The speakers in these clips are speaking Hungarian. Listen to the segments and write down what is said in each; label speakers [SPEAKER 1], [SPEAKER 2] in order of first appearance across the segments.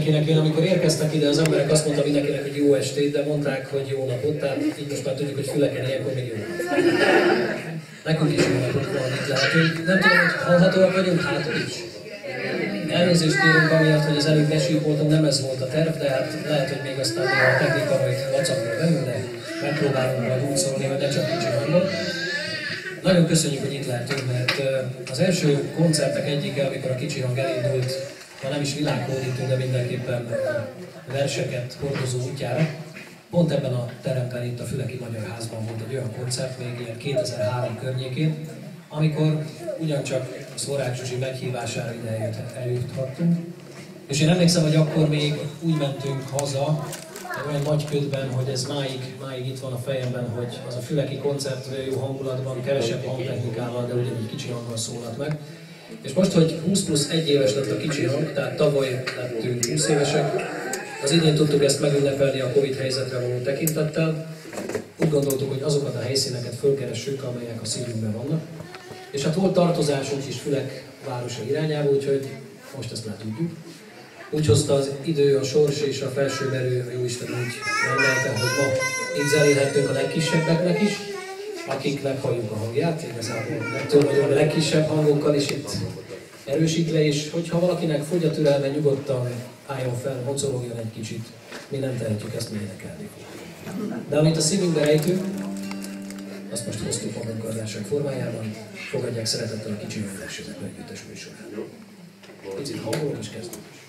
[SPEAKER 1] mindenkinek. Én amikor érkeztek ide, az emberek azt mondta mindenkinek, hogy jó estét, de mondták, hogy jó napot, tehát így most már tudjuk, hogy Füleken ilyenkor még jó napot. Nekünk is jó napot van, itt lehetünk. Nem tudom, hogy hallhatóak vagyunk, hátul is. Elnézést kérünk amiatt, hogy az előbb besípoltam, nem ez volt a terv, de hát lehet, hogy még aztán a technika majd vacakra velünk, de megpróbálunk majd úgy szólni, hogy ne csak kicsi hangon. Nagyon köszönjük, hogy itt lehetünk, mert az első koncertek egyike, amikor a kicsi hang elindult, ha nem is világhódító, de mindenképpen verseket hordozó útjára. Pont ebben a teremben, itt a Füleki Magyar Házban volt egy olyan koncert, még ilyen 2003 környékén, amikor ugyancsak Szvorács Zsuzsi meghívására ide eljuthattunk. És én emlékszem, hogy akkor még úgy mentünk haza, olyan nagy ködben, hogy ez máig itt van a fejemben, hogy az a füleki koncert jó hangulatban, kevesebb hangtechnikával, de ugyanígy kicsi hanggal szólalt meg. És most, hogy 20 plusz 1 éves lett a kicsi hang, tehát tavaly lettünk 20 évesek, az idén tudtuk ezt megünnepelni a Covid helyzetre való tekintettel. Úgy gondoltuk, hogy azokat a helyszíneket fölkeressük, amelyek a szívünkben vannak. És hát volt tartozásunk is Fülek városa irányába, úgyhogy most ezt már tudjuk. Úgy hozta az idő, a sors és a felső erő, a Jóisten úgy rendelte, hogy ma itt zenélhettünk a legkisebbeknek is, akiknek halljuk a hangját, igazából ettől vagyunk a legkisebb hangokkal is itt erősítve, és hogyha valakinek fogy a türelme, nyugodtan álljon fel, mocorogjon egy kicsit, mi nem tehetjük, ezt mi énekelni fogjuk. De amit a szívünkbe rejtünk, azt most hoztuk magunkkal a verseny formájában, fogadják szeretettel a kicsi versenyzők együttes műsorán. Picit hangolok és kezdünk is.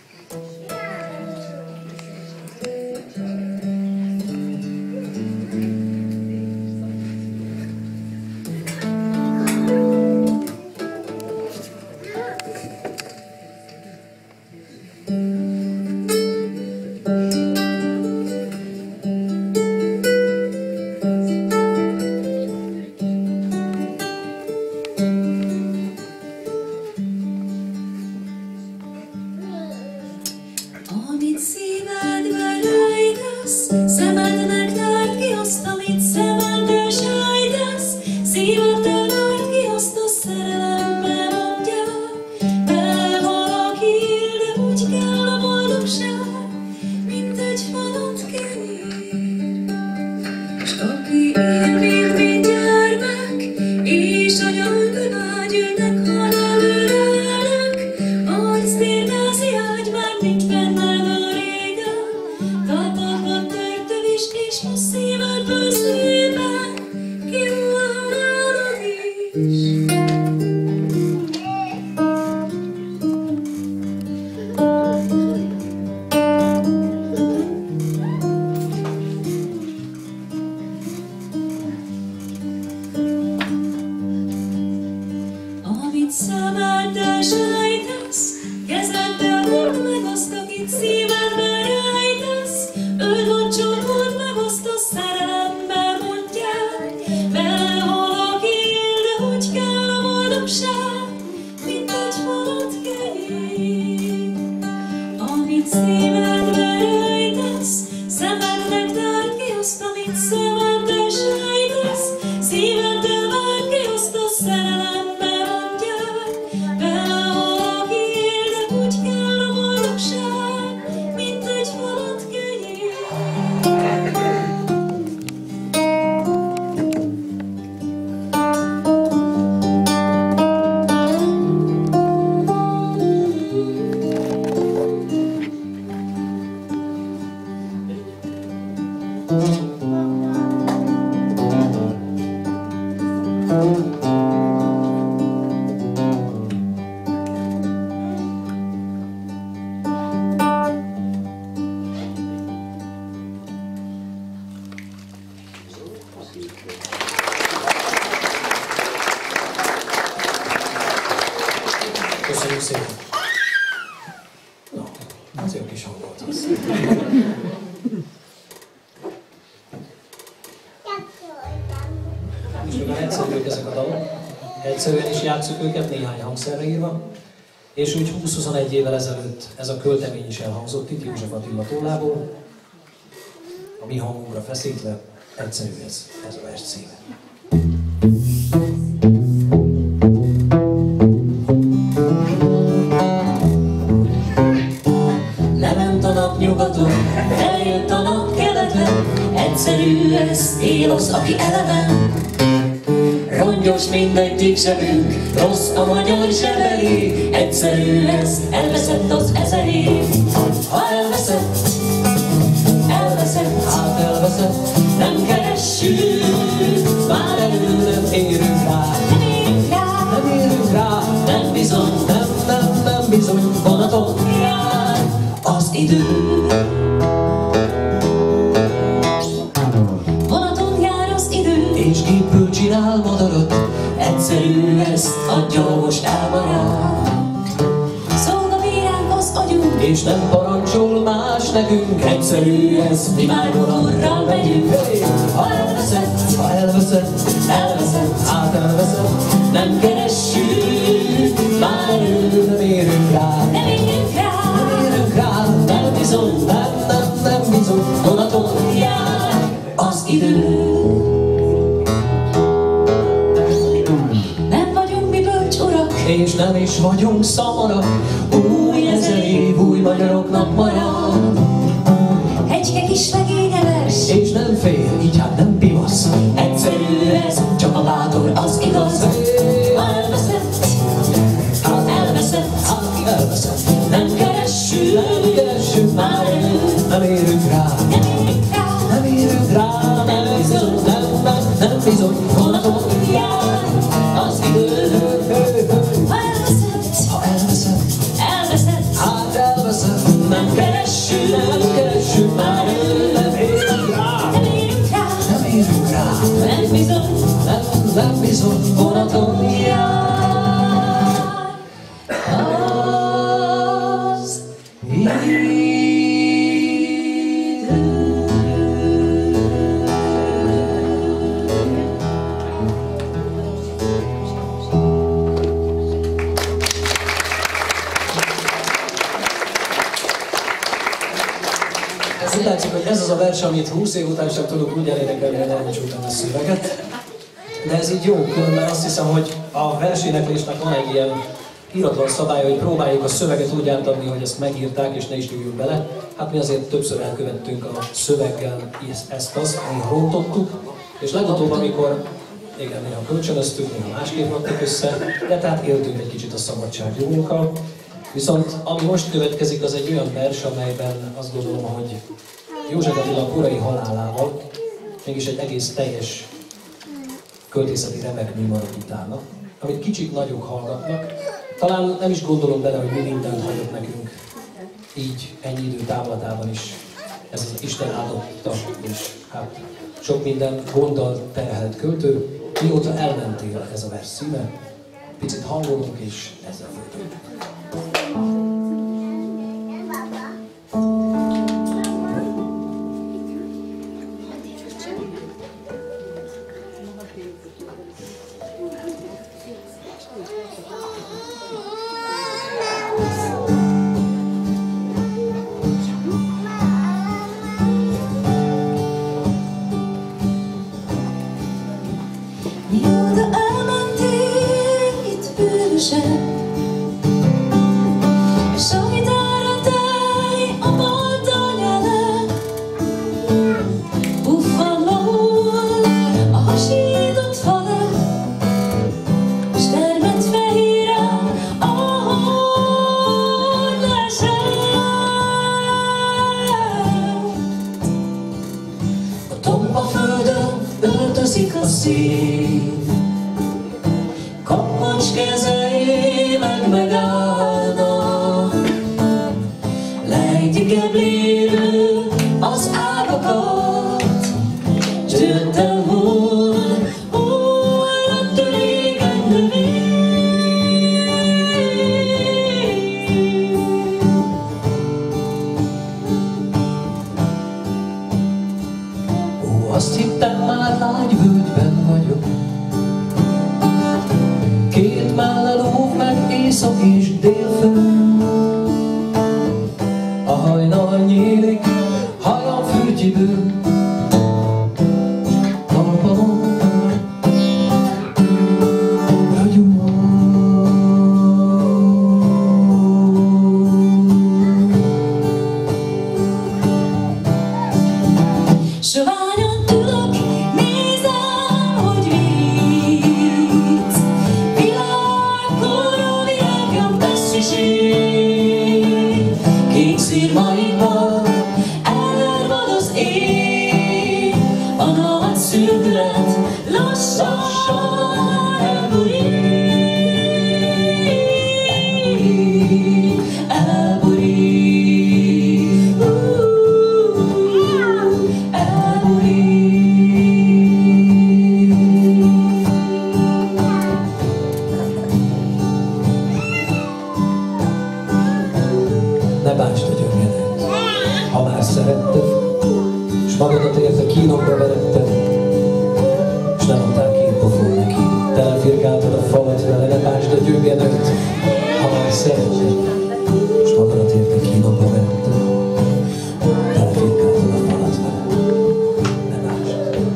[SPEAKER 1] Köszönjük szépen! Na, az jó kis hang volt az. És mivel egyszerűek ezek a dalok, egyszerűen is játsszuk őket, néhány hangszerre írva, és úgy 20-21 évvel ezelőtt ez a költemény is elhangzott itt József Attila tollából, a mi hangunkra feszítve, egyszerű ez a vers címe.
[SPEAKER 2] La elment a nap nyugaton, eljött a nap keleten, egyszerű ez, élosz, aki eleven. Rongyos mindegyik zsebünk, rossz a magyar zsebei, egyszerű ez, elveszett az 1000 év. Ha elveszett, elveszett, hát elveszett, nem keressük, már elő nem érünk rá. Nem érünk rá, nem érünk rá, nem bizony, nem bizony, vonaton jár az idő. Vonaton jár az idő, és gépből csinál madarat, egyszerű ezt, adja most elmarad. Szolgabíránk az agyunk, és nem parancsol más nekünk, egyszerű ez, mi már motorral megyünk. Ha elveszett, ha elveszett, elveszett, hát elveszett, nem keressük, már elő nem érünk rá. Nem érünk rá, nem érünk rá, nem bizony, nem bizony, vonaton jár az idő. Nem vagyunk mi bölcs urak, és nem is vagyunk szamarak, új 1000 év új magyaroknak marad. Egyke kis legénye vers, és nem fél, így hát nem pivasz, egyszerű ez, csak a bátor az igaz. Ha elveszett, hát elveszett, hát elveszett, nem keressük, már elő, nem érünk rá, nem érünk rá, nem bizony, nem bizony, vonaton jár az idő. Ha elveszett, ha elveszett, elveszett, hát elveszett, nem keressük, már elő, nem érünk rá, nem érünk rá, nem érünk rá, nem bizony, nem bizony, vonaton jár az idő. Úgy látszik, hogy ez az a vers, amit 20 év után sem tudok úgy elénekelni, hogy nem csúltam a szöveget. De ez így jó, különben azt hiszem, hogy a verséneklésnek van egy ilyen íratlan szabálya, hogy próbáljuk a szöveget úgy átadni, hogy ezt megírták és ne is nyúljunk bele. Hát mi azért többször elkövettünk a szöveggel ezt-azt, néha rontottuk, és legutóbb, amikor igen, néha kölcsönöztük, néha másképp raktuk össze, de tehát éltünk egy kicsit a szabadságjogunkkal. Viszont ami most következik, az egy olyan vers, amelyben azt gondolom, hogy József Attila korai halálával mégis egy egész teljes költészeti remekmű marad utána, amit kicsik nagyok hallgatnak. Talán nem is gondolom bele, hogy mi mindent hagyott nekünk így ennyi idő távlatában is. Ez az Isten áldotta, és hát sok minden gonddal terhelt költő. Mióta elmentél, ez a vers szíme. Picit hangolunk, és ezzel folytatjuk.
[SPEAKER 3] Mióta elmentél itt bűvösen, és a gitárra táj a bolton jelen, puffan lovul a hasított fal, s termett fehérem, ahogy lesett. A tompa földön öltözik a szív, kappancs kezei megállnak, lejti geblérő az ágakat, s jöttem hull, hullott a régen növény.
[SPEAKER 2] Ó, azt hittem már lágy völgyben vagyok, két mellel óv meg észak és délföld. A hajnal nyílik, hajam fürtyiből, talpamon ragyog.
[SPEAKER 3] Soványan ülök, nézem, hogy vicc. Világkorú világom messziség. Kék szirmaimban elárvad az ég. A nagy szürkület lassan elbújik.
[SPEAKER 2] Ne bántsd a gyöngyedet, ha már szeretted, s magadat érte kínokba veretted, s nem adtál két pofon neki. Telefirkáltad a falat vele, ne bántsd a gyöngyedet, ha már szeretted, s magadat érte kínokba veretted, telefirkáltad a falat vele. Ne bántsd.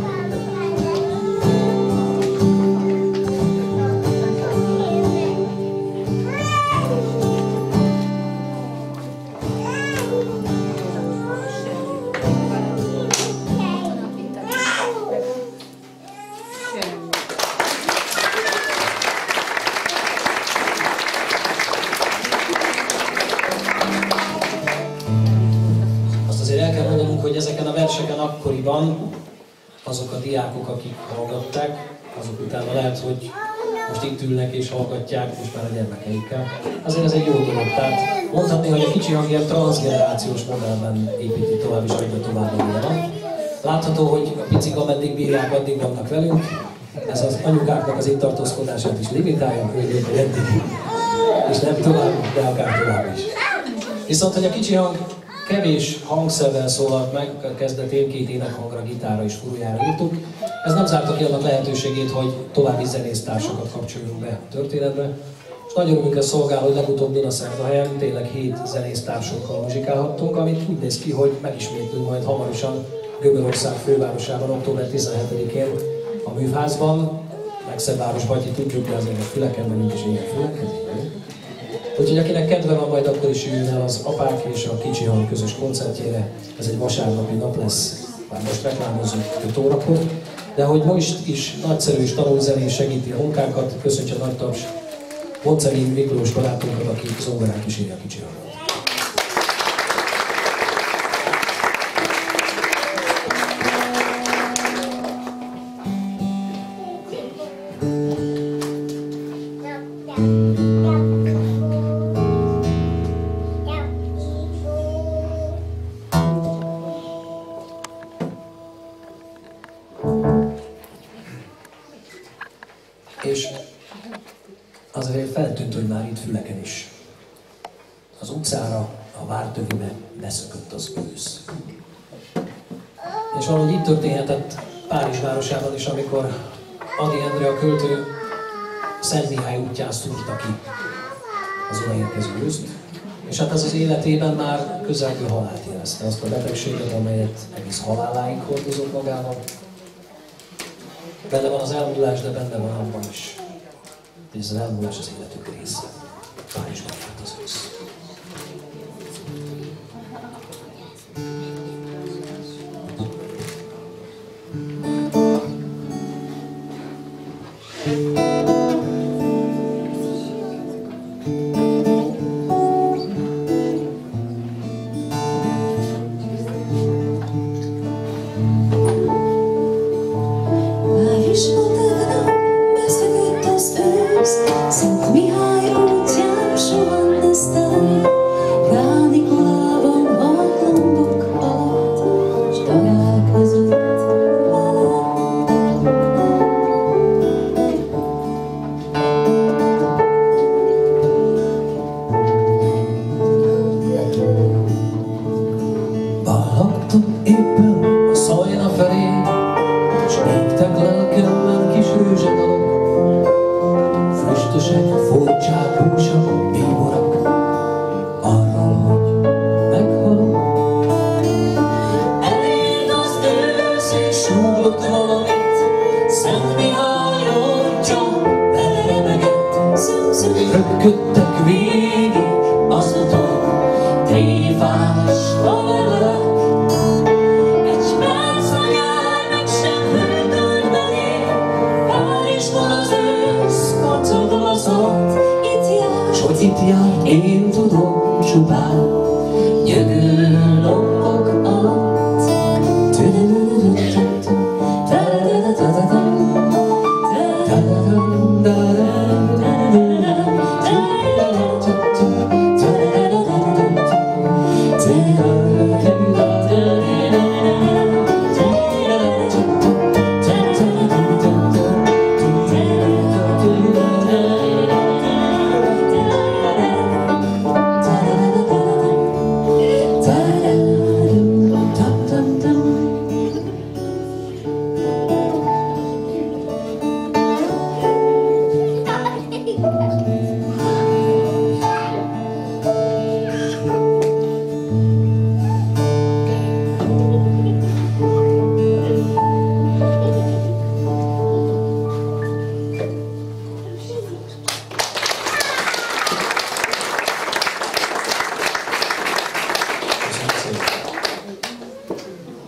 [SPEAKER 2] Azt azért el kell mondanunk, hogy ezeken a verseken akkoriban azok a diákok, akik hallgatták, azok utána lehet, hogy most itt ülnek és hallgatják, most már a gyermekeikkel. Azért ez egy jó dolog. Tehát mondhatni, hogy a kicsi hang ilyen transzgenerációs modellben építi tovább és adja tovább a világon. Látható, hogy a picik ameddig bírják, addig vannak velünk. Ez az anyukáknak az itt tartózkodását is limitálja, hogy eddig. És nem tovább, de akár tovább is. Viszont, hogy a kicsi hang kevés hangszerrel szólalt meg, a kezdetén 2 énekhangra, gitárra és furujára írtuk. Ez nem zárta ki annak lehetőségét, hogy további zenésztársakat kapcsoljunk be a történetbe. És nagy örömünkre szolgál, hogy legutóbb Dunaszerdahelyen tényleg 7 zenésztársunkkal muzsikálhattunk, amit úgy néz ki, hogy megismétlünk majd hamarosan Göbölország fővárosában, október 17-én a Művházban. Legszebb Batyi, tudjuk, de azért a füleken vagyunk és ilyen füleken. Úgyhogy akinek kedve van, majd akkor is jöjjön el az apák és a kicsi hang közös koncertjére. Ez egy vasárnapi nap lesz, már most reklámozzuk 5 órakor. De hogy most is nagyszerű és tanulzenés segíti a munkánkat, köszöntse a nagy taps Boncemin Miklós barátunkat, aki zongorán kíséri a kicsi hangot. És azért feltűnt, hogy már itt füleken is. Az utcára, a vártövibe beszökött az ősz. És valahogy itt történhetett Párizs városában is, amikor Ady Endre a költő Szent Mihály útján szúrta ki az odaérkező őszt. És hát ez az életében már közelgő halált jelezte, azt a betegséget, amelyet egész haláláig hordozott magával. Benne van az elmúlás, de benne van abban is, hogy ez az elmúlás az életük része. Párizsban járt az ősz.
[SPEAKER 3] Szent Mihály útján suhan eszter.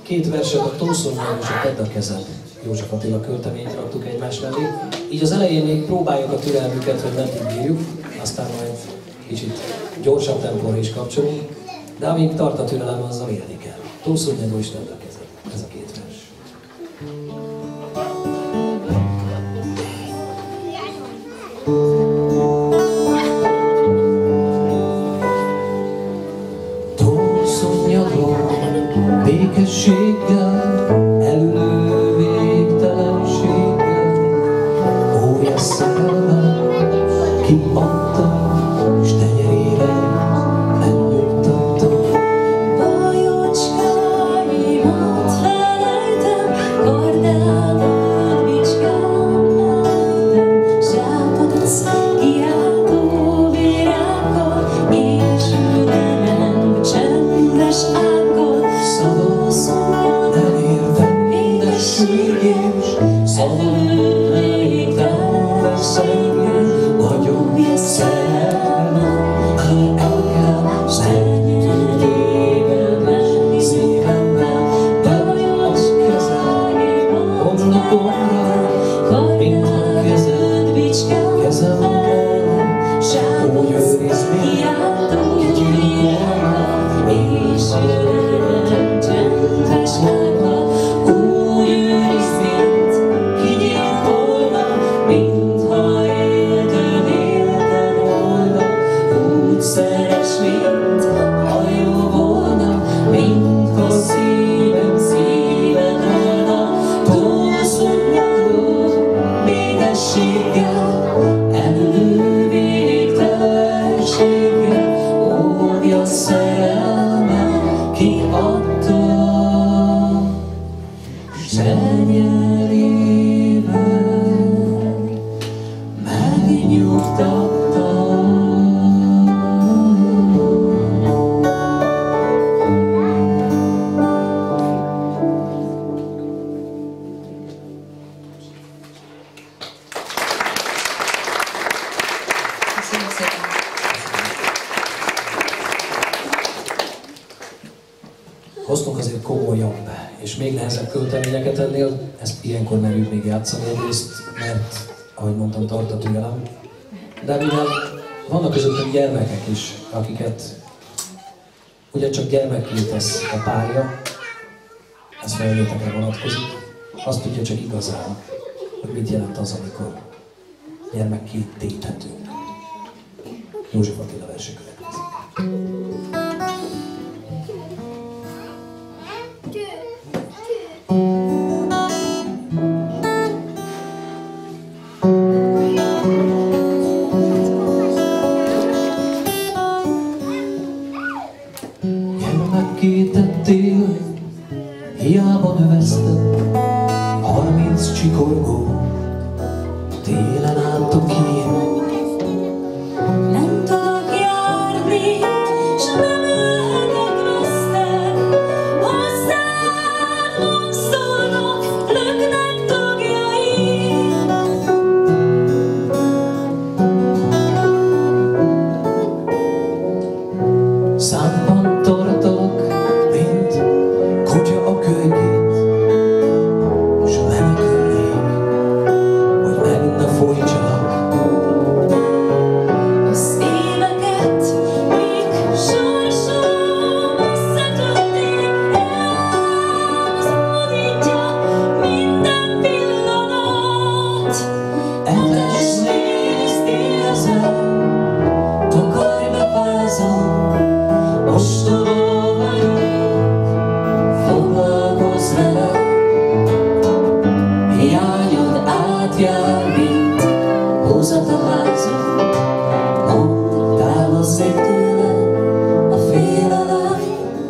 [SPEAKER 2] két verset, a Tószonnyán és a Tedd a kezed József Attila költeményt raktuk egymás mellé. Így az elején még próbáljuk a türelmüket, hogy meddig bírjuk, aztán majd kicsit gyorsabb tempóra is kapcsolunk, de amíg tart a türelem, azzal élni kell. Tószonnyán és Tedd a kezed. Ez a két vers. Békességgel, elülő végtelenséggel, óvja szerelmem, kiadtam, s tenyerére megnyugtattam.
[SPEAKER 3] Bajocskáimat felejtem, kardádat bicskám elejtem, zsápadsz kiáltó virággal, és ülenem csendes ággal, szavazom,
[SPEAKER 2] elértem mindességét, szavon elértem vességét, nagyobb szerelmem, ki engem szentültében, szívemben, Tedd a kezed, homlokomra, mint a kezed, kezemben, úgy őriz még, kigyilkolna, és
[SPEAKER 3] ülenem csendes ággal,
[SPEAKER 2] úgy őriz mint, kigyilkolna, mintha éltem volna, úgy szeres, mint ha jó volna, mintha szívem volna, Tószonnyadó békességgel, elülő végtelenséggel, óvja szerelmem, kiadtam, s tenyerével megnyugtattam.
[SPEAKER 4] Köszönöm szépen.
[SPEAKER 2] Hoztunk azért komolyabb és még nehezebb költeményeket ennél, ezt ilyenkor merjük még játszani egyrészt, mert ahogy mondtam, tart a türelem. De mivel vannak közöttünk gyermekek is, akiket ugyancsak gyermekké tesz a párja, ez felnőttekre vonatkozik, azt tudja csak igazán, hogy mit jelent az, amikor gyermekké téthetünk. József Attila verse következik. Gyermekké tettél, hiába növeszted, 30 csikorgó, télen álltok én.
[SPEAKER 3] nem tudok járni, s nem élhetek vesztek, hozzád vonszolnak, löknek tagjaim.
[SPEAKER 2] Számban tartalak, mint kutya a kölykét, s menekülnék, hogy meg ne folytsanak.
[SPEAKER 3] Az éveket, míg sorsom összetötték, elszódítja minden pillanat.
[SPEAKER 2] Etes részt érzem, takarjba fázom, ostoba vagyok, foglalkozz velem. Hiányod átjár, mint húzat a házon, mondd, távozzék tőlem a félelem.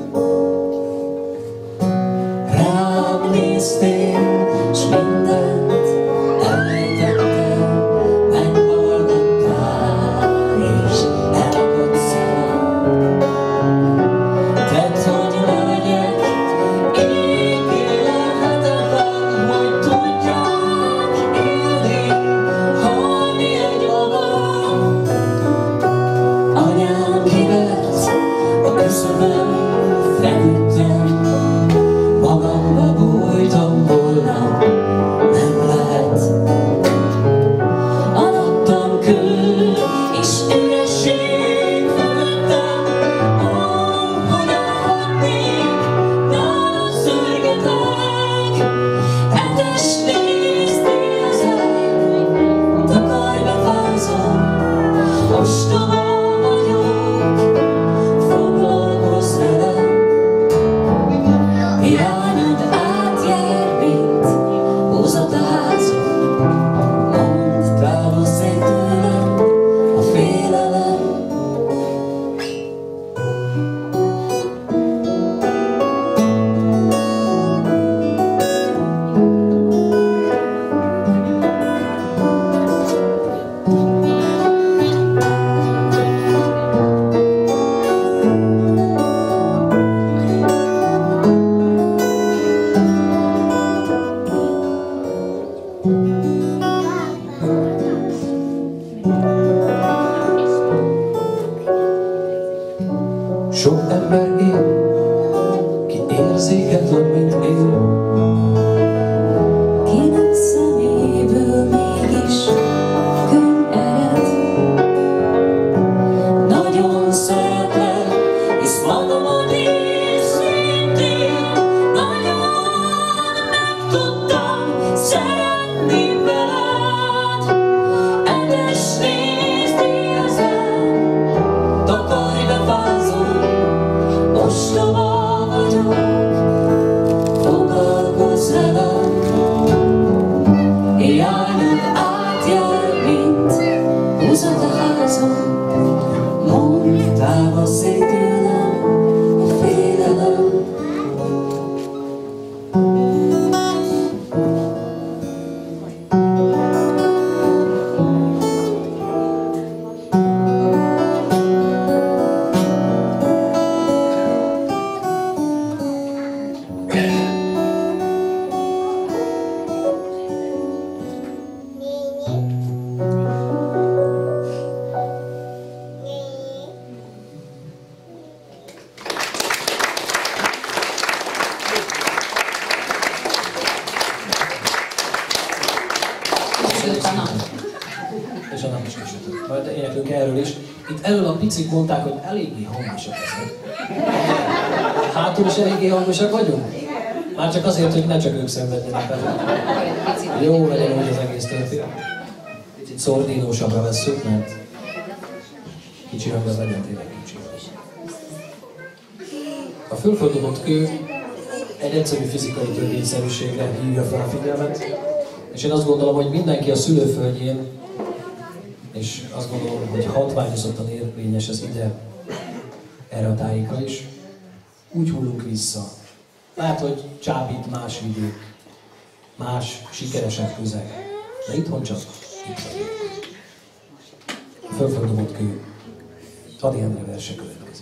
[SPEAKER 2] Rám néztél, s mindent elejtettem, meghallgattál, és elakadtál. Tedd, hogy legyek élhetetlen, hogy tudjak élni, halni egy magam. Anyám kivert, a küszöbön feküdtem, magam égetlen, mint én.
[SPEAKER 3] Kinek szeméből mégis könny ered. Nagyon szeretlek, hisz magamat is szintén. Nagyon meg tudtam szeretni veled. Edes részt érzem, takarj befázol, ostoba vagyok, foglalkozz velem. Járnod átjár, mint húzod a házon, mondd, távolszék tőlem a félelem.
[SPEAKER 2] És a nap is kisütött. Majd éneklünk erről is. Itt elől a picik mondták, hogy eléggé hangosak ezek. Hátul is eléggé hangosak vagyunk? Már csak azért, hogy ne csak ők szenvedjenek el. Jó legyen úgy az egész történet. Picit szordínósabbra vesszük, mert kicsi hangban legyen tényleg kicsi. A fölfordulott kő egy egyszerű fizikai törvényszerűségre hívja fel a figyelmet, és én azt gondolom, hogy mindenki a szülőföldjén, és azt gondolom, hogy hatványozottan érvényes ez ide, erre a tájékra is, úgy hullunk vissza. Lehet, hogy csábít más vidék, más sikeresebb közeg, de itthon csak itt vagyunk. A fölfordulott kő, Ady Endre verse következik.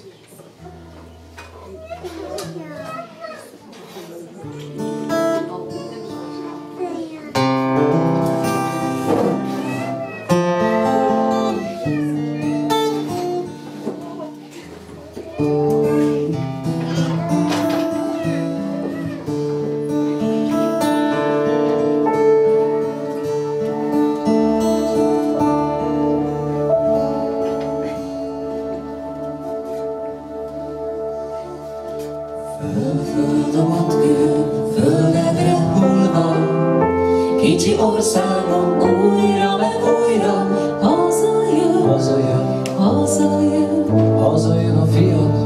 [SPEAKER 3] Fölföldomott kő, földedre hullva, kicsi országom újra meg újra hazajön,
[SPEAKER 2] Hazajön,
[SPEAKER 3] hazajön.
[SPEAKER 2] hazajön a fiad.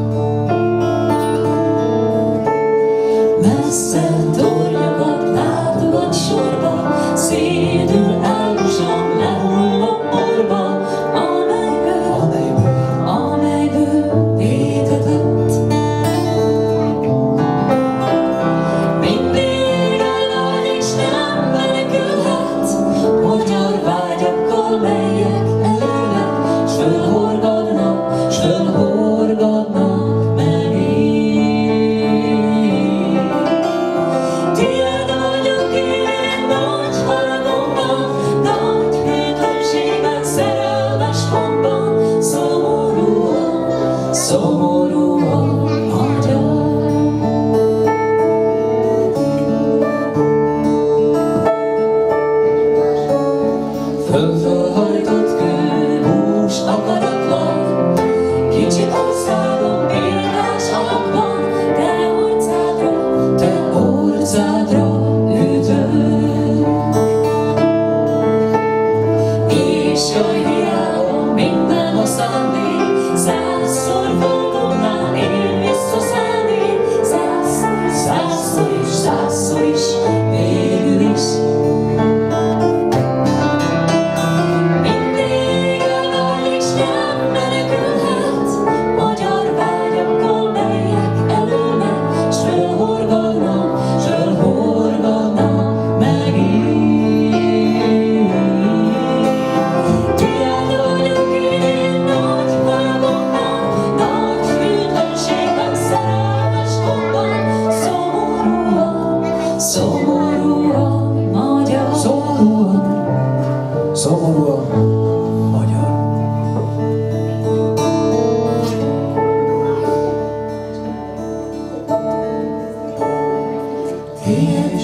[SPEAKER 3] Messze tornyokat látogat sorba, szédül elmosan, lehull a porba, amelyből vétetett. Mindig elad Istenem menekülhet, magyar vágyakkal, melyek előlek, s fölhorgadnak megint.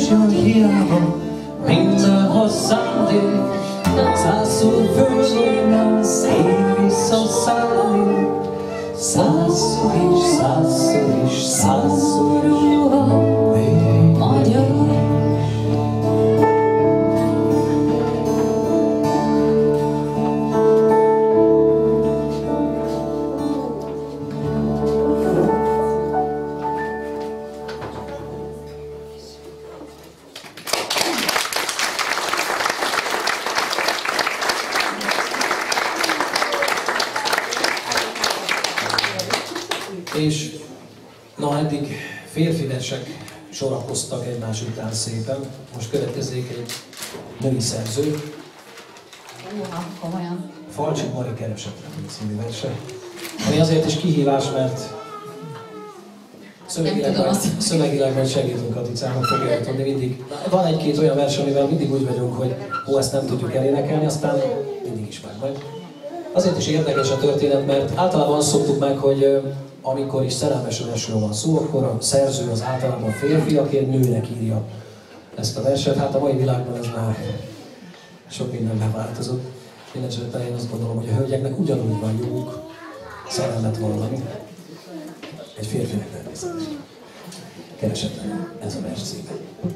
[SPEAKER 2] jön hiába, minden hozzánték, százszor földön, szép visszaszállni. Százszor is, százszor is, százszor is, magyar. És na, eddig férfi versek sorakoztak egymás után szépen. Most következzék egy női szerző.
[SPEAKER 4] Komolyan.
[SPEAKER 2] Falcsik Mari Keresetre című verse. Ami azért is kihívás, mert szövegileg majd segítünk Katicának, fogja tudni mindig. Van egy-két olyan vers, amivel mindig úgy vagyunk, hogy ezt nem tudjuk elénekelni, aztán mindig is megmegy. Azért is érdekes a történet, mert általában azt szoktuk meg, hogy amikor is szerelmes versről van szó, akkor a szerző az általában férfi, aki egy nőnek írja ezt a verset. Hát a mai világban ez már sok mindenben változott. Mindenesetre én azt gondolom, hogy a hölgyeknek ugyanúgy van joguk szerelmet vallani. Egy férfinek természetesen. Keresetlen ez a vers címe.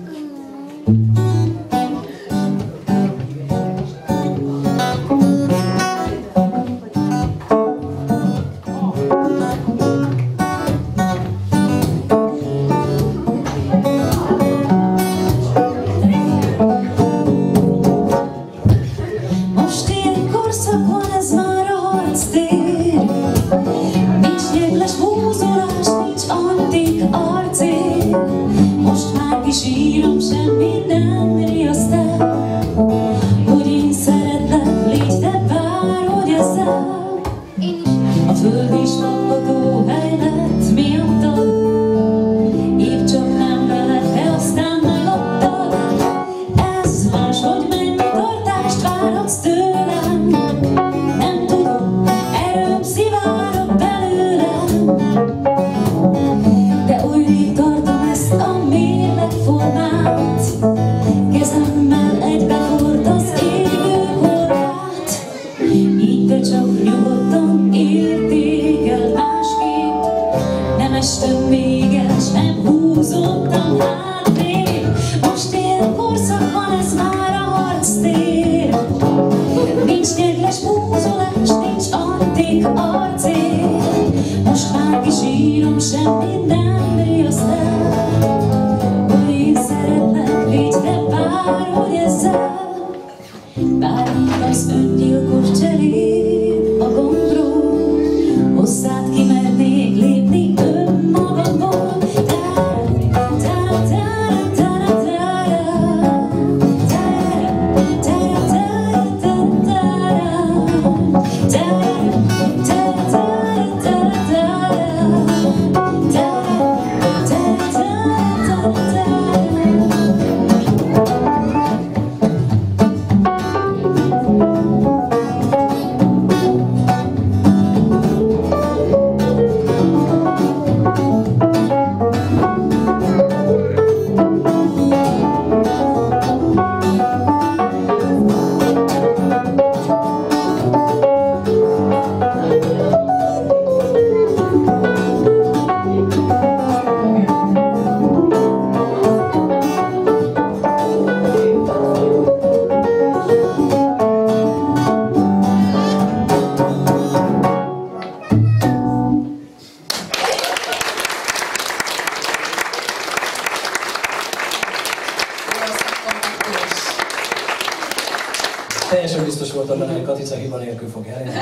[SPEAKER 2] Teljesen biztos voltam benne, hogy Katica hiba nélkül fog elérni.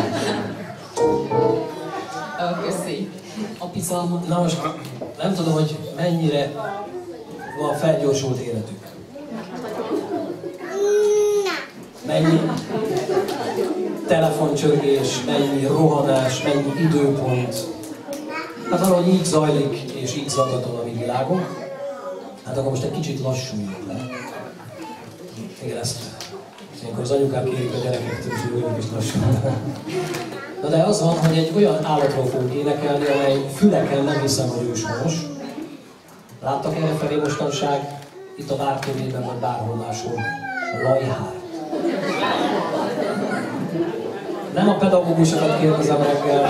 [SPEAKER 4] Köszi a bizalmat.
[SPEAKER 2] Na most nem tudom, hogy mennyire van felgyorsult életük. Mennyi telefoncsörgés, mennyi rohanás, mennyi időpont. Hát valahogy így zajlik és így zakatol a mi világunk. Hát akkor most egy kicsit lassuljunk le. Igen, ezt ilyenkor az anyukák kérik a gyerekektől, és ők is lassan. Na de az van, hogy egy olyan állatról fogunk énekelni, amely füleken nem hiszem, hogy őshonos. Láttak errefelé mostanság itt a Várkörnyében, vagy bárhol máshol, lajhár. Nem a pedagógusokat kérdezem reggel,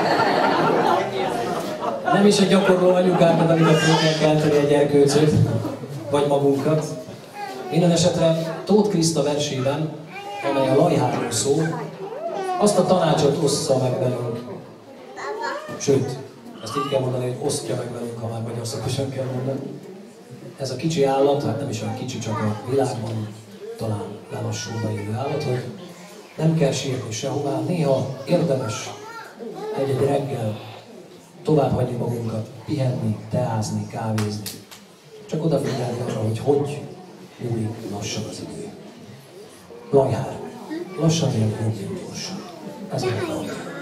[SPEAKER 2] nem is a gyakorló anyukákat, amiket föl kell kelteni egy gyerkőcöt, vagy magunkat. Minden esetre Tóth Kriszta versében, amely a lajhárról szól, azt a tanácsot ossza meg velünk. Sőt, ezt így kell mondani, hogy osztja meg velünk, ha már magyar szakosan kell mondani. Ez a kicsi állat, hát nem is olyan kicsi, csak a világban talán lelassulva élő állat, hogy nem kell sírni sehová, néha érdemes egy reggel tovább hagyni magunkat, pihenni, teázni, kávézni. Csak odafigyelni arra, hogy múlik lassan az idő. Lajhár. Lassan él, jobb, gyorsan. Ez a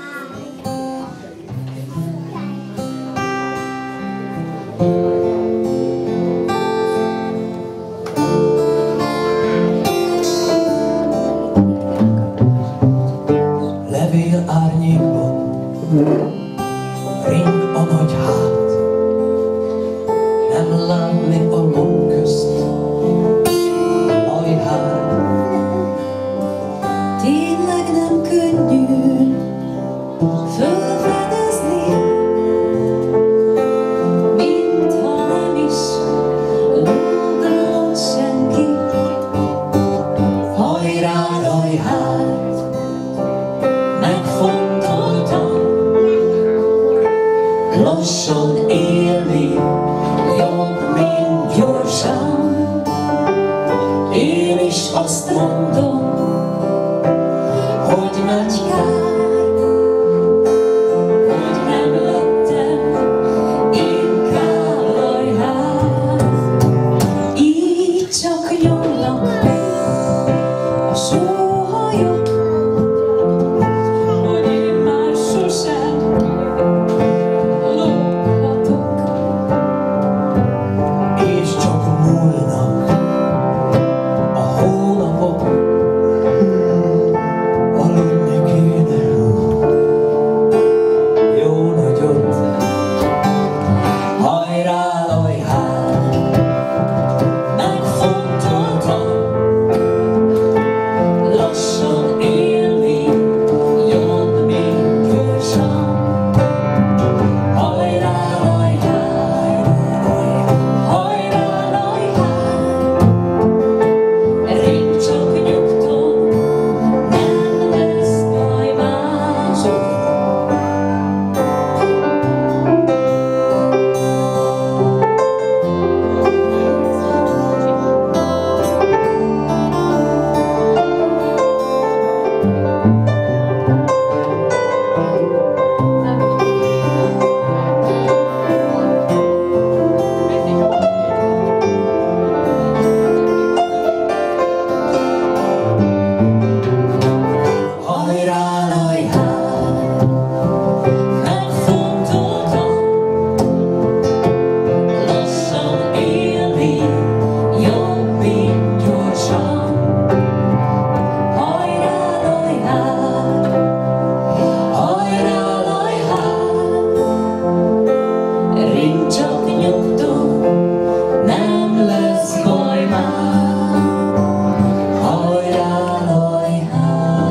[SPEAKER 2] levél árnyékban ring a nagy hát, nem látni a lomb közt a lajhár.
[SPEAKER 3] Tényleg nem könnyű fölfedezni, mintha nem is lógna senki.
[SPEAKER 2] Hajrá, lajhár, megfontoltam, lassan élni, jobb, mint gyorsan. Én is azt mondom, hogy nagy kár, hogy nem lettem inkább lajhár.
[SPEAKER 3] Így csak nyomnak a sóhajok, hogy én már sosem lóghatok.
[SPEAKER 2] És csak múlnak a hónapok, aludni kéne jó nagyot. Hajrá, lajhár, megfontoltam, lassan élni, jobb, mint gyorsan. Hajrá, lajhár,
[SPEAKER 3] Hajrá, lajhár, ring csak nyugton, nem lesz baj már.
[SPEAKER 2] hajrá, lajhár,
[SPEAKER 3] Megfontoltam, lassan élni, jobb, mint gyorsan. Hajrá, lajhár, hajrá, lajhár, ring csak nyugton, nem lesz baj már.
[SPEAKER 2] hajrá, lajhár.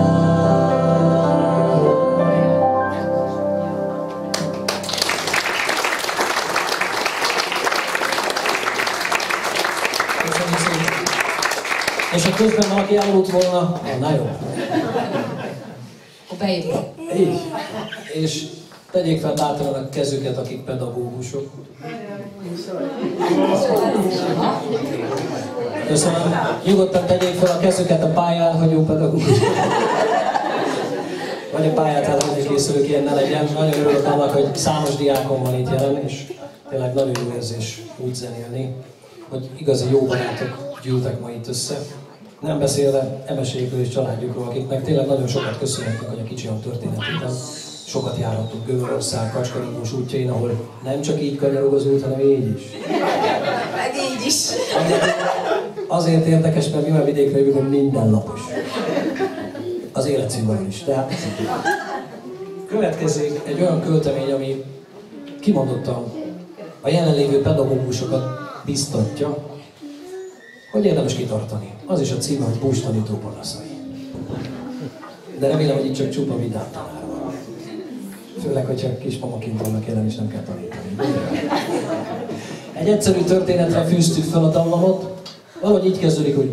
[SPEAKER 2] Köszönjük szépen. És ha közben valaki elaludt volna, na jó.
[SPEAKER 4] Akkor beépül.
[SPEAKER 2] Így. És tegyék fel bátran a kezüket, akik pedagógusok. Köszönöm. Nyugodtan tegyék fel a kezüket a pályán hagyó pedagógusok. Vagy a pályát elhagyni készülők, ilyen ne legyen. Nagyon örülök annak, hogy számos diákom van itt jelen, és tényleg nagyon jó érzés úgy zenélni, hogy igazi jó barátok gyűltek ma itt össze. Nem beszélve emesékről és családjukról, akiknek tényleg nagyon sokat köszönhetünk, hogy a kicsi a történetében. Sokat járhattunk Gömörország, Kacskarigós útjain, ahol nem csak így kanyarog az út, hanem így is.
[SPEAKER 4] Meg így is.
[SPEAKER 2] Azért érdekes, mert mi már vidékre jövünk, mindennapos. Az életszínvonal is. Tehát következik egy olyan költemény, ami kimondottan a jelenlévő pedagógusokat biztatja, hogy érdemes kitartani. Az is a címe, hogy bústanító panaszai. De remélem, hogy itt csak csupa vidám tanár van. Főleg, hogyha kis pamakint vannak jelen, és nem kell tanítani. Egy egyszerű történetre fűztük fel a dallamot. Valahogy így kezdődik, hogy...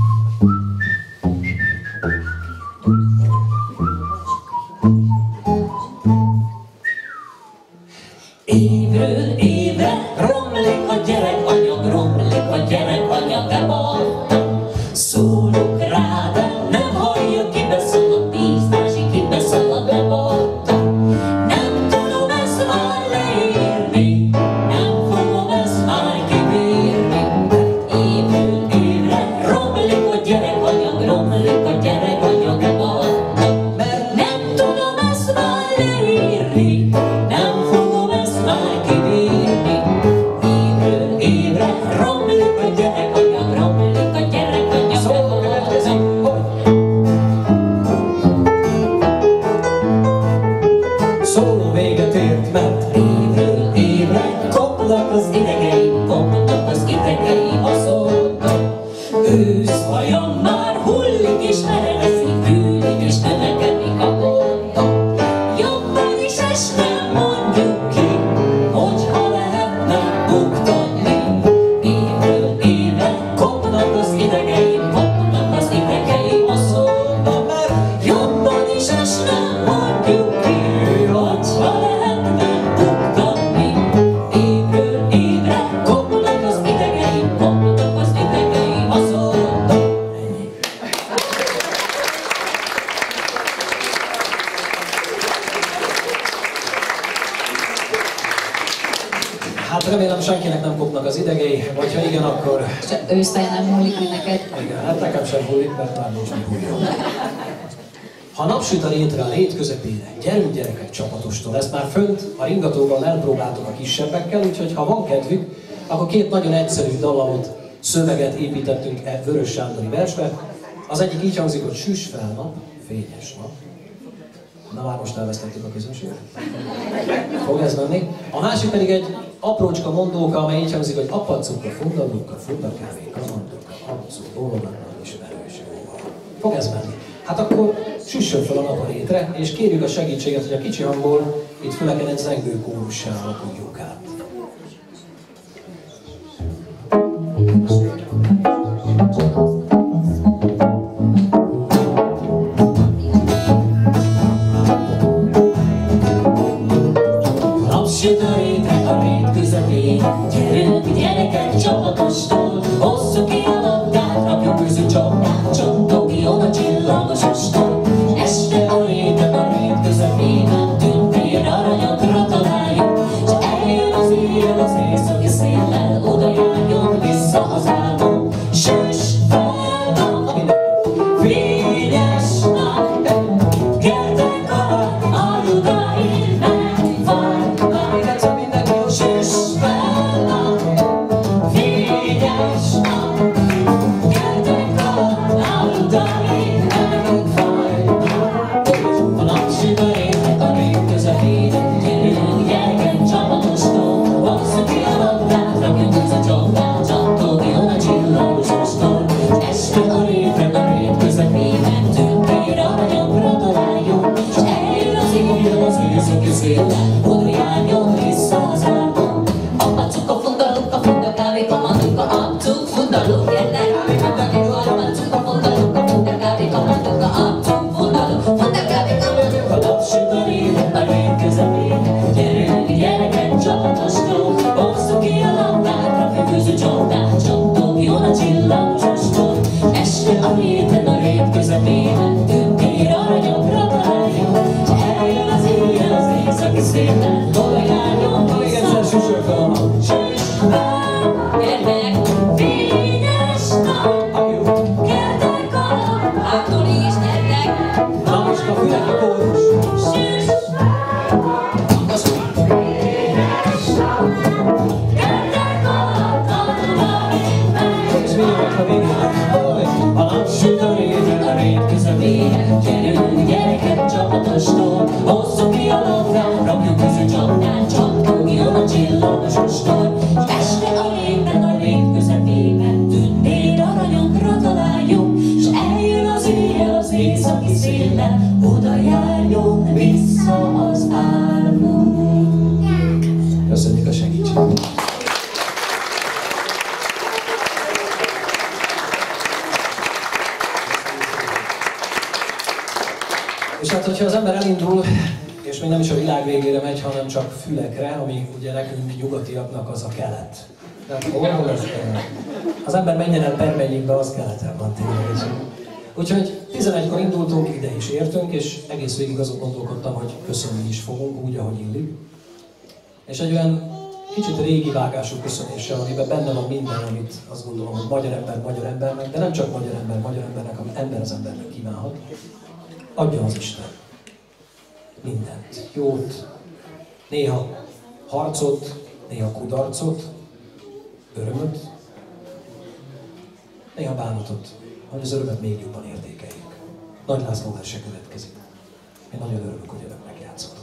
[SPEAKER 3] Évről évre romlik a gyerekanyag, romlik a gyerekanyag, de mondtam, szólok rá, de nem hallja, ki beszól a 10 másik, ki beszól a de mondtam. Nem tudom ezt már leírni, nem fogom ezt már kibírni. Évről évre romlik a gyerekanyag, romlik a gyerekanyag, de mondtam. Mert nem tudom ezt már leírni, nem fogom ezt már kibírni. Évről évre romlik a gyerekanyag, romlik a gyerekanyag, de mondtam.
[SPEAKER 2] Szóló véget ért, mert
[SPEAKER 3] Évről évre kopnak az idegeim, kopnak az idegeim, azt mondtam. Ősz vajon már hullik és meredeszik, hűlik és növekedik a mondtam. Jobban is esne, mondjuk ki, hogyha lehetne buktatni. Évről évre kopnak az idegeim, kopnak az idegeim, azt mondtam. Mert jobban is esne, mondjuk ki, hogyha lehetne buktatni. Évről évre kopnak az idegeim, kopnak az idegeim, azt mondtam. Ennyi.
[SPEAKER 2] hát remélem senkinek nem kopnak az idegei, vagy ha igen, akkor...
[SPEAKER 4] Ősztály nem múlik, mint neked.
[SPEAKER 2] Igen, hát nekem sem múlik, mert már nincs mit múljon. Ha napsüt a rétre a rét közepére, gyerünk gyerekek csapatostól, ezt már fönt a ringatóban elpróbáltuk a kisebbekkel, úgyhogy ha van kedvük, akkor két nagyon egyszerű dallamot, szöveget építettünk e Vörös Sándori versbe. Az egyik így hangzik, hogy süss fel nap, fényes nap. Na már most elvesztettük a közönséget. Fog ez menni. A másik pedig egy aprócska mondóka, amely így hangzik, hogy apacuka, fundaluka, fundakávé, kamanduka, abcu, bólogatlan és erős jóval. Fog ez menni. Hát akkor süssön fel a nap a rétre, és kérjük a segítséget, hogy a kicsi hangból itt füleken egy zengő kórussá alakuljuk át.
[SPEAKER 3] Napsüt a rétre a rét közepén, gyerünk gyerekek csapatostól, hosszuk ki a labdát, rakjuk közül csapdát, csattogjon a csillagos ostól. Este a rét közepén, tündér aranyat gratuláljuk, s eljön az éjjel az északi széllel, oda járjon vissza az álmom. Süss fel nap, fényes nap, gyertek a ludáig, megvárnak. Süss fel nap, fényes nap, gyertek a ludáig, megvárnak. A napsüt a rét közepén, gyerünk gyerekek csapatostól, hosszuk ki a labdát, rakjuk össze csapdát, csattogjon a csillagos ostól. Este a rét közepén, tündér aranyat gratuláljuk, s eljön az éjjel az északi széllel, oda járjon vissza az álmom. Apacuka, fundaluka, fundakávé, kamanduka, abcuk, fundaluk, gyertek, fundaluka, apacuka, fundaluka, fundakávé, kamanduka, abcuk, fundaluk, fundakávé, kamanduka. A napsüt a rét közepén, gyerünk gyerekek csapatostól, hosszuk ki a labdát, rakjuk közül csapdát, csattogjon a csillagos ostól. Este a rét közepén, tündér aranyat gratuláljuk, s eljön az éjjel az északi széllel, oda járjon
[SPEAKER 2] Még
[SPEAKER 3] vissza.
[SPEAKER 2] egyszer süssön fel a nap.
[SPEAKER 3] Süss fel, gyertek, fényes nap, gyertek a nap, hátul is gyertek.
[SPEAKER 2] Na most a fülek a kórus.
[SPEAKER 3] Süss fel, fényes nap, gyertek a nap, tanulni meg.
[SPEAKER 2] És mindjárt a végén. A napsüt a rét
[SPEAKER 3] Közepén, gyerünk gyerekek csapatostól, hosszuk ki a labdát, rakjuk közül csapdát, csattogjon a csillagos ostól. S este a rét
[SPEAKER 2] És hát, hogyha az ember elindul, és még nem is a világ végére megy, hanem csak fülekre, ami ugye nekünk nyugatiaknak az a kelet. Tehát hol ez kelet? Az ember menjen el Permennyikbe, az keleten van tényleg. Úgyhogy 11-kor indultunk, ide is értünk, és egész végig azon gondolkodtam, hogy köszönni is fogunk, úgy, ahogy illik. És egy olyan kicsit régi vágású köszönéssel, amiben benne van minden, amit azt gondolom, hogy magyar embernek, de nem csak magyar embernek, amit ember az embernek kívánhat. Adja az Isten mindent, jót, néha harcot, néha kudarcot, örömöt, néha bánatot, hogy az örömet még jobban értékeljük. Nagy László verse következik. Én nagyon örülök, hogy önöknek játszottak.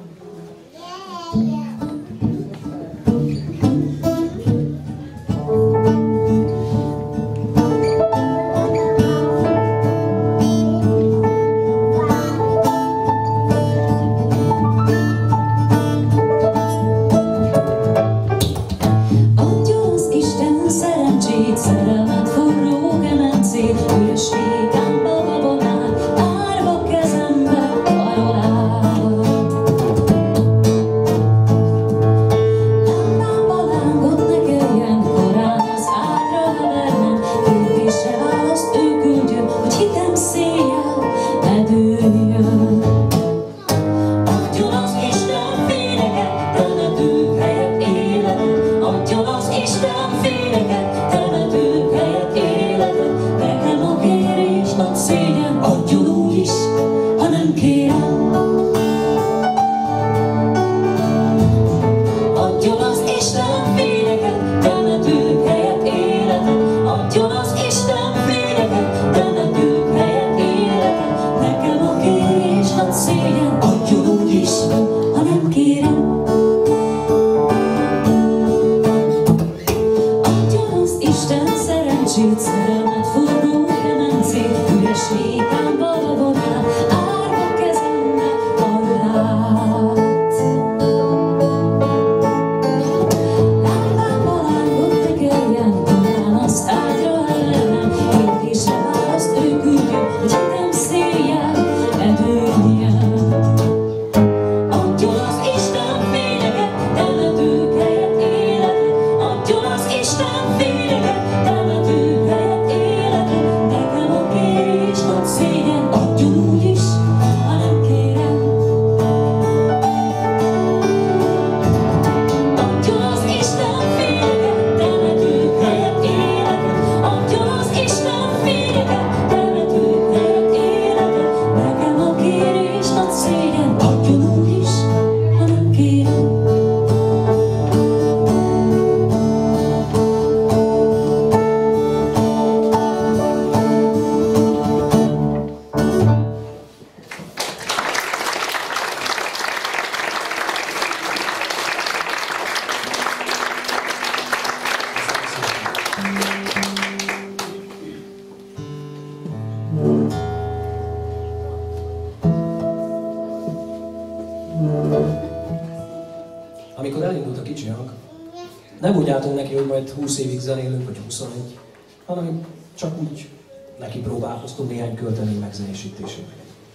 [SPEAKER 2] Amikor elindult a kicsi hang, nem úgy álltunk neki, hogy majd 20 évig zenélünk, vagy 21, hanem csak úgy neki próbálkoztunk néhány költemény megzenésítésével.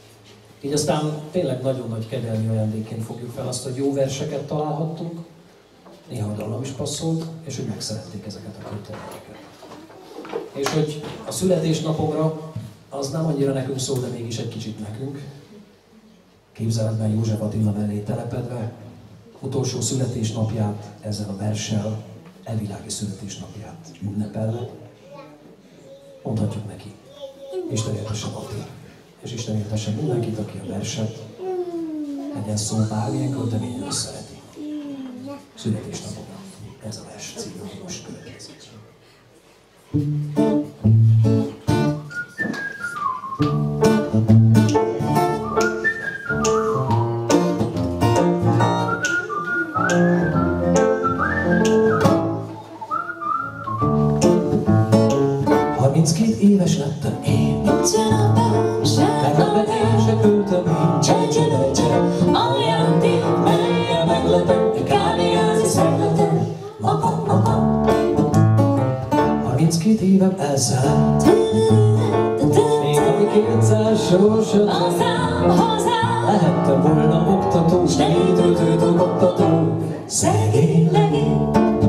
[SPEAKER 2] Így aztán tényleg nagyon nagy kegyelmi ajándékként fogjuk fel azt, hogy jó verseket találhattunk, néha a dallam is passzolt, és hogy megszerették ezeket a költeményeket. És hogy a születésnapomra az nem annyira nekünk szól, de mégis egy kicsit nekünk. Képzeletben József Attila mellé telepedve, utolsó születésnapját ezzel a verssel, elvilági születésnapját ünnepelve, mondhatjuk neki, Isten éltessen Atti, és Isten éltessen mindenkit, aki a verset, legyen szó bármilyen költeményről szereti. Születésnapomra. Ez a vers cím, ami most következik. Éves lettem én, nincsen a meglepetése költemény, csecsebecse, ajándék, melyen meglepem, kávéházi szegletem, magam. 32 évem elszállt, még a Ami 200 sorsot lehettem volna oktató, segítőtől oktató.
[SPEAKER 3] Szegény legény,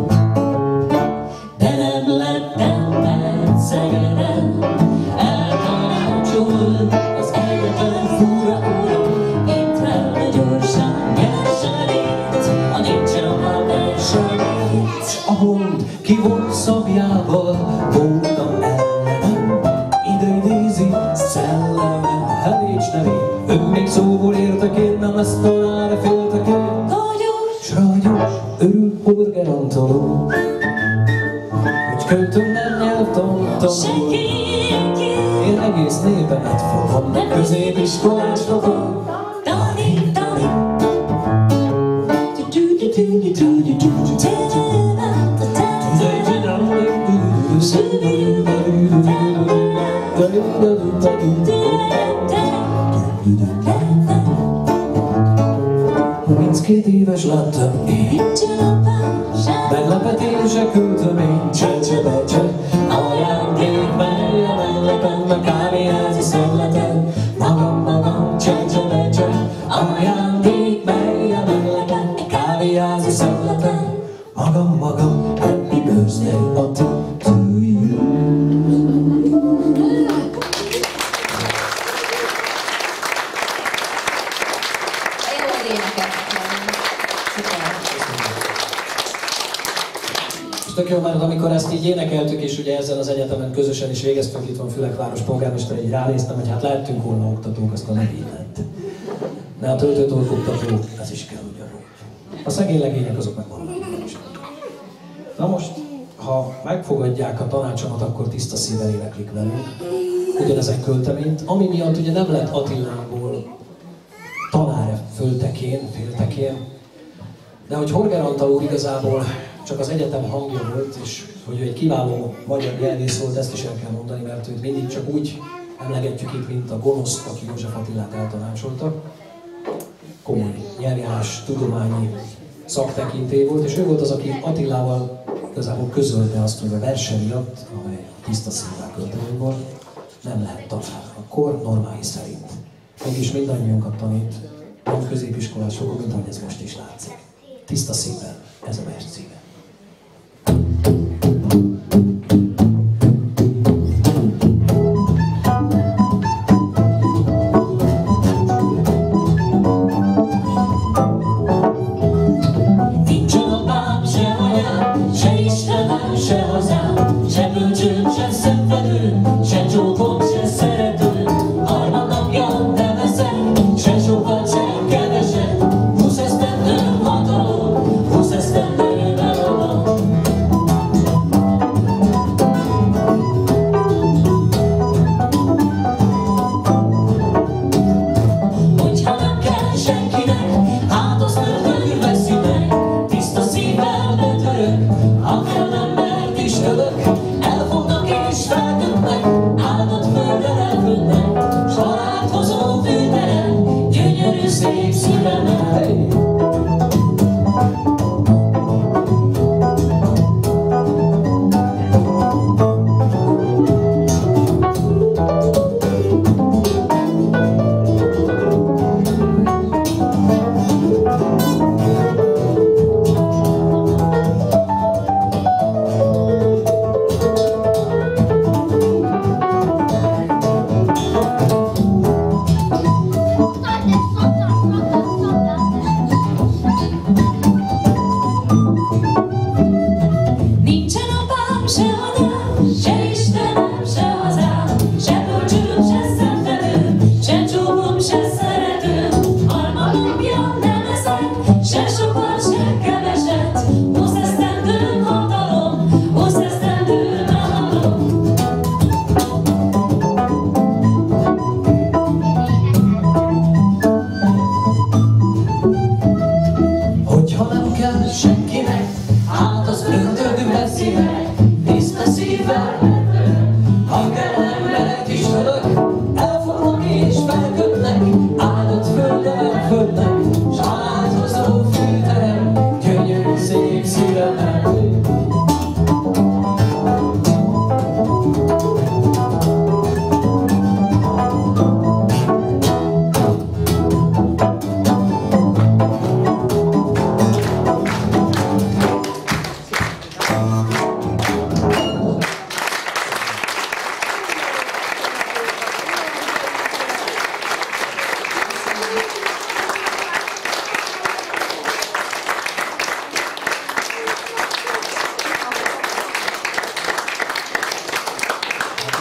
[SPEAKER 3] de nem lettem, mert Szegeden eltanácsol az egyetem fura uram. Itt rá gyorsan nyerselét, ha nincsen a versenyét.
[SPEAKER 2] A hond ki volt szabjával, voltam ellenem. Ide idézi szellemem a Helvécs nevét. Ön még szóból értek, én nem ezt tanára féltek én. S ragyos, örül orgerantoló, hogy költőm nem nyelvtantanul. Én egész népemet fogom, de középiskolás fogom.
[SPEAKER 3] Tani, tani.
[SPEAKER 2] Két éves lettem én, meglepetésre küldtem én, csecsebecse, ajándék, mely a meglepen, meg kávéházi szögleten. Magam, csecsebecse, ajándék, mely a meglepen, meg kávéházi szögleten. Magam, happy birthday, Ati, to you. Tök jó, mert amikor ezt így énekeltük, és ugye ezen az egyetemen közösen is végeztünk, itt van Fülekváros polgármester, így ránéztem, hogy hát lehetünk volna oktatók, aztán nem így lett. De a töltőtork oktató, ez is kell ugyanúgy. A szegény legények azok meg vannak. Na most, ha megfogadják a tanácsomat, akkor tiszta szívvel éneklik velünk ugyanezen költeményt, ami miatt ugye nem lett Attilából tanár féltekén, de hogy Horger Antal úr igazából csak az egyetem hangja volt, és hogy ő egy kiváló magyar nyelvész volt, ezt is el kell mondani, mert őt mindig csak úgy emlegetjük itt, mint a gonoszt, aki József Attilát eltanácsolta. Komoly nyelvjárás, tudományi szaktekintély volt, és ő volt az, aki Attilával igazából közölte azt, hogy a verse miatt, amely tiszta szívvel költemény volt, nem lehet tanár. Akkor normális szerint. Mégis mindannyiunkat tanít, nem középiskolásokon, mint ahogy ez most is látszik. Tiszta szívvel, ez a vers címe.
[SPEAKER 3] Elfognak és feltöknek,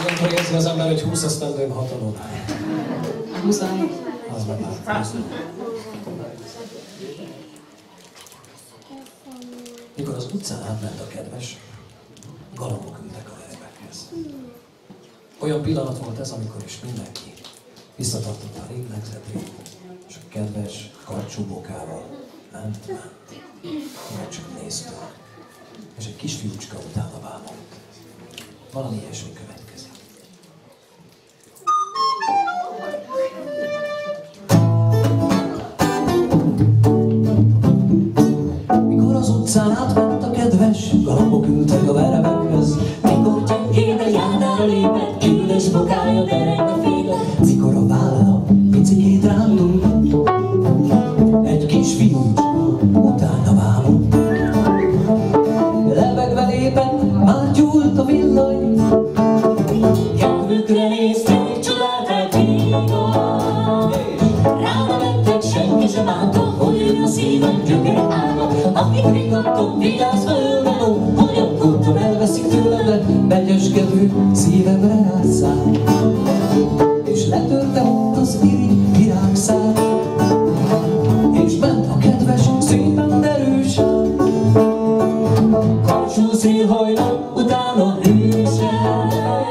[SPEAKER 2] Ilyenkor érzi az ember, hogy 20 esztendőm hatalom.
[SPEAKER 4] 21.
[SPEAKER 2] Az meg már. Mikor az utcán átment a kedves, galambok ültek a verebekhez. Olyan pillanat volt ez, amikor is mindenki visszatartotta a lélegzetét, és a kedves karcsú bokával ment. Majd csak néztük, és egy kisfiúcska utána vámolt. Valami ilyesmi következik. Mikor az utcán átment a kedves, galambok ültek a verebekhez.
[SPEAKER 3] Mikor gyengébe járdára lépett, üles bokája derengve félet.
[SPEAKER 2] Mikor a vállala picikét rándult, egy kis fiúcska utána vámolt. Lebegve lépett, már gyúlt a villany.
[SPEAKER 3] Jövőkre nézték, csodálták vígan. Rána mentek, senki sem állta, hogy ő a szívem gyökere állna. Akik ringattok, vigyázz fölgadó, hogy a
[SPEAKER 2] Tudtam, elveszik tőlem, de begyöskedő szívemre rászáll. És letörte ott az irigy virágszál. És ment a kedves, szépen erős.
[SPEAKER 3] karcsú szélhajló, utána hűsen.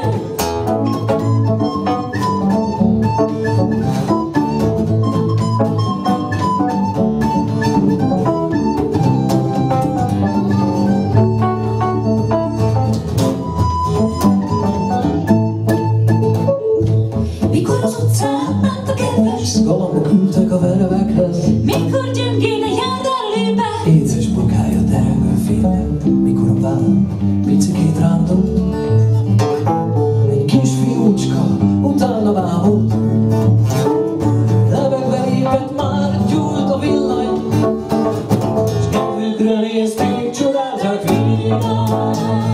[SPEAKER 3] Mikor az utcán ment a kedves,
[SPEAKER 2] Galambok ültek a verebekhez.
[SPEAKER 3] mikor gyengéne járdára lépett,
[SPEAKER 2] Éces bokája derengve félet. Mikor a vállam picikét rándult, egy kis fiúcska utána vámolt. Lebegve lépett, már gyúlt a villany.
[SPEAKER 3] s kedvükre nézték, csodálták vígan.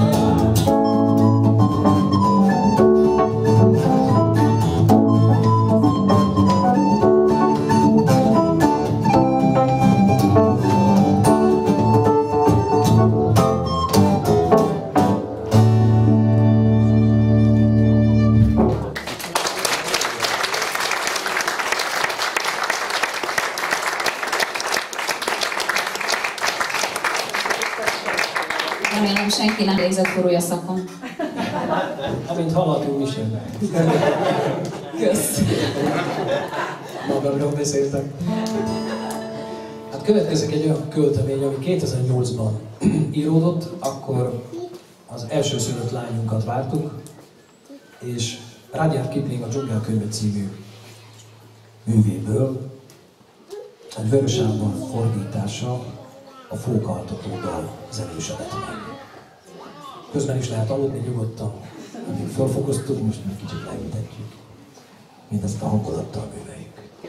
[SPEAKER 4] Remélem senki nem végzett forrója szakon.
[SPEAKER 2] Amint hallhatunk is jön.
[SPEAKER 4] Kösz.
[SPEAKER 2] Magamról beszéltem. Hát következik egy olyan költemény, ami 2008-ban íródott, akkor az elsőszülött lányunkat vártuk, és Rudyard Kipling a Dzsungelkönyve című művéből egy Vörös Ámon fordítása, a Fókaltató dal zenősödett meg. Közben is lehet aludni nyugodtan, amíg felfokoztuk, most még kicsit leültetjük. Mindezt a hangulattal műveljük.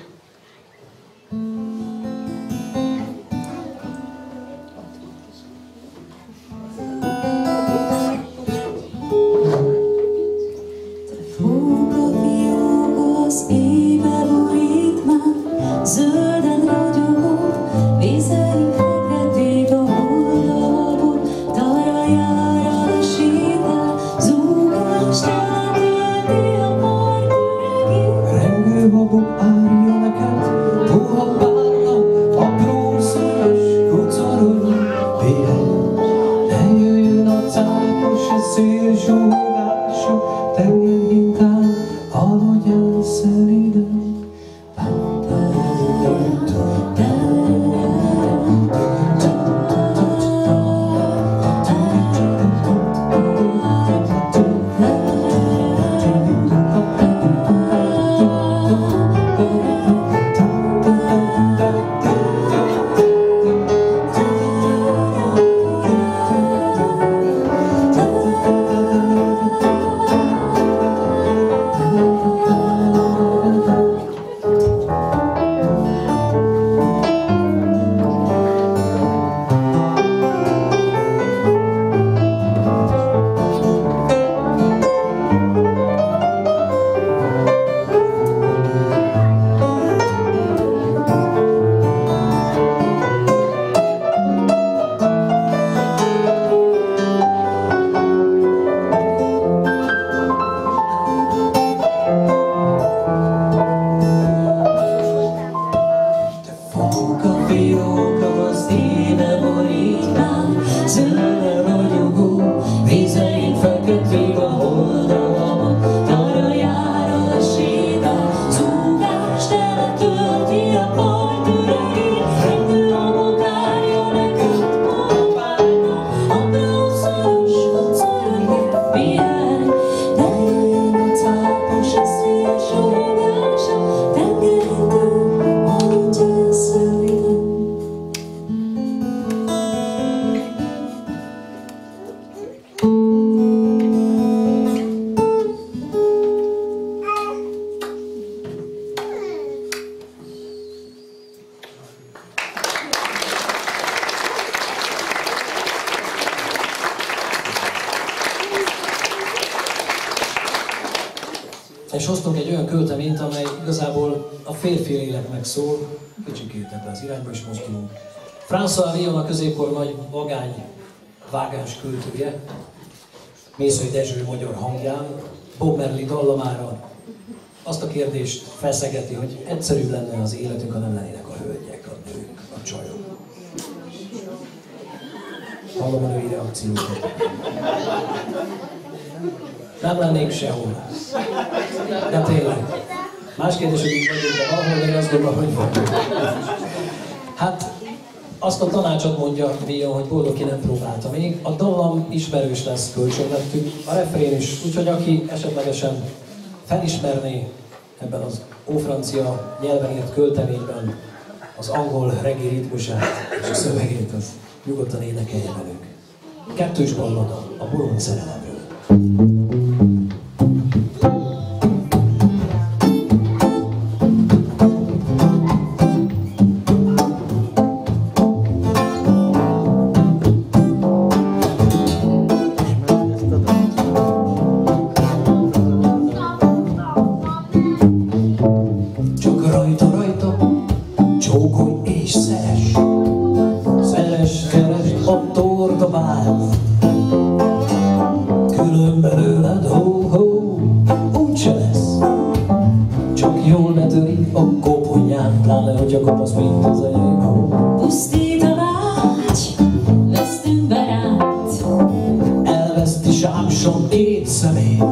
[SPEAKER 3] Fúg a fiók az éve borít már, zölden ragyogó, vízeink feketék a hollapon, tarajára sétál, zúgás táncolti a partüregét.
[SPEAKER 2] Rengő habok árja neked, puha barna, apró szörös, kucorony, péhen. Ne jöjjön a cápos, szélsúgású tengerhintán, haladjál szeliden. És hoztunk egy olyan költeményt, amely igazából a férfi léleknek szól, kicsikét ebbe az irányba is mozdulunk. François Villon a középkor nagy vagány vágás költője, Mészöly Dezső magyar hangján, Bob Marley dallamára azt a kérdést feszegeti, hogy egyszerűbb lenne az életünk, ha nem lennének a hölgyek, a nők, a csajok. Hallom a női reakciókat. Nem lennék sehol. De tényleg. Más kérdés, hogy így vagyunk, de valahol én azt gondolom, hogy vagyunk. Hát, azt a tanácsot mondja Villon, hogy boldog ki nem próbálta még. A dallam ismerős lesz, kölcsönvettük, a refrén is, úgyhogy aki esetlegesen felismerné ebben az ófrancia nyelven írt költeményben az angol reggae ritmusát és a szövegét, az nyugodtan énekelje velünk. Kettős ballada a bolond szerelemről.
[SPEAKER 3] Pusztít a vágy, vesztünk barát,
[SPEAKER 2] elveszti sámson ét szemét,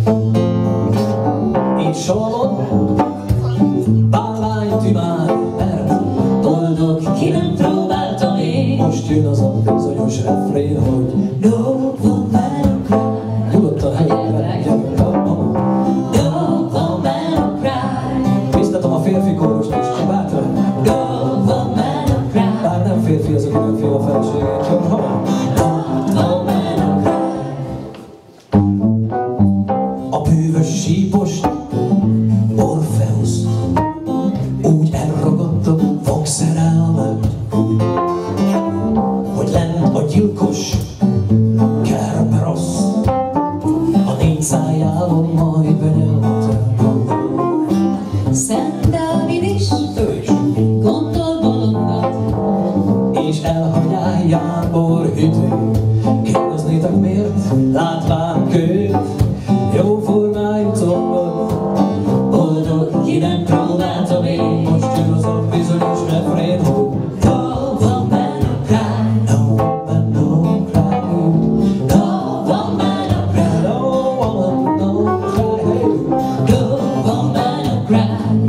[SPEAKER 2] és salon bálványt imádj, mert
[SPEAKER 3] boldog ki nem próbálta még.
[SPEAKER 2] most jön az a bizonyos refrén, hogy
[SPEAKER 3] No woman no cry,
[SPEAKER 2] nyugodtan helyre gyerünk.
[SPEAKER 3] no woman no cry,
[SPEAKER 2] Biztatom a férfi kórust is, csak bátran.
[SPEAKER 3] no woman no cry,
[SPEAKER 2] Bár nem férfi az, aki nem fél a feleségétől.
[SPEAKER 3] no woman no cry.
[SPEAKER 2] A bűvös sípos Orfeusz úgy elragadta fogszerelmet, hogy lent a gyilkos Kerberosz a négy szájában majd benyelte.
[SPEAKER 3] Szent Dávid is
[SPEAKER 2] Ő is,
[SPEAKER 3] gondol bolondat,
[SPEAKER 2] és elhagyál Jámbor hitét. Kérdeznétek miért? Látván őt, jó formájú combot,
[SPEAKER 3] boldog ki nem próbálta még.
[SPEAKER 2] most jön az a bizonyos refrén, hogy
[SPEAKER 3] No woman no cry,
[SPEAKER 2] no woman no cry,
[SPEAKER 3] no woman no cry,
[SPEAKER 2] no woman no cry,
[SPEAKER 3] no woman no cry,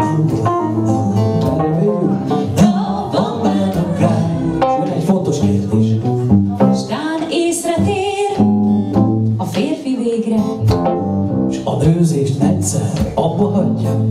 [SPEAKER 3] no woman no cry.
[SPEAKER 2] Jön egy fontos kérdés.
[SPEAKER 3] Stán észre tér a férfi végre,
[SPEAKER 2] És a nőzést egyszer abba hagyja.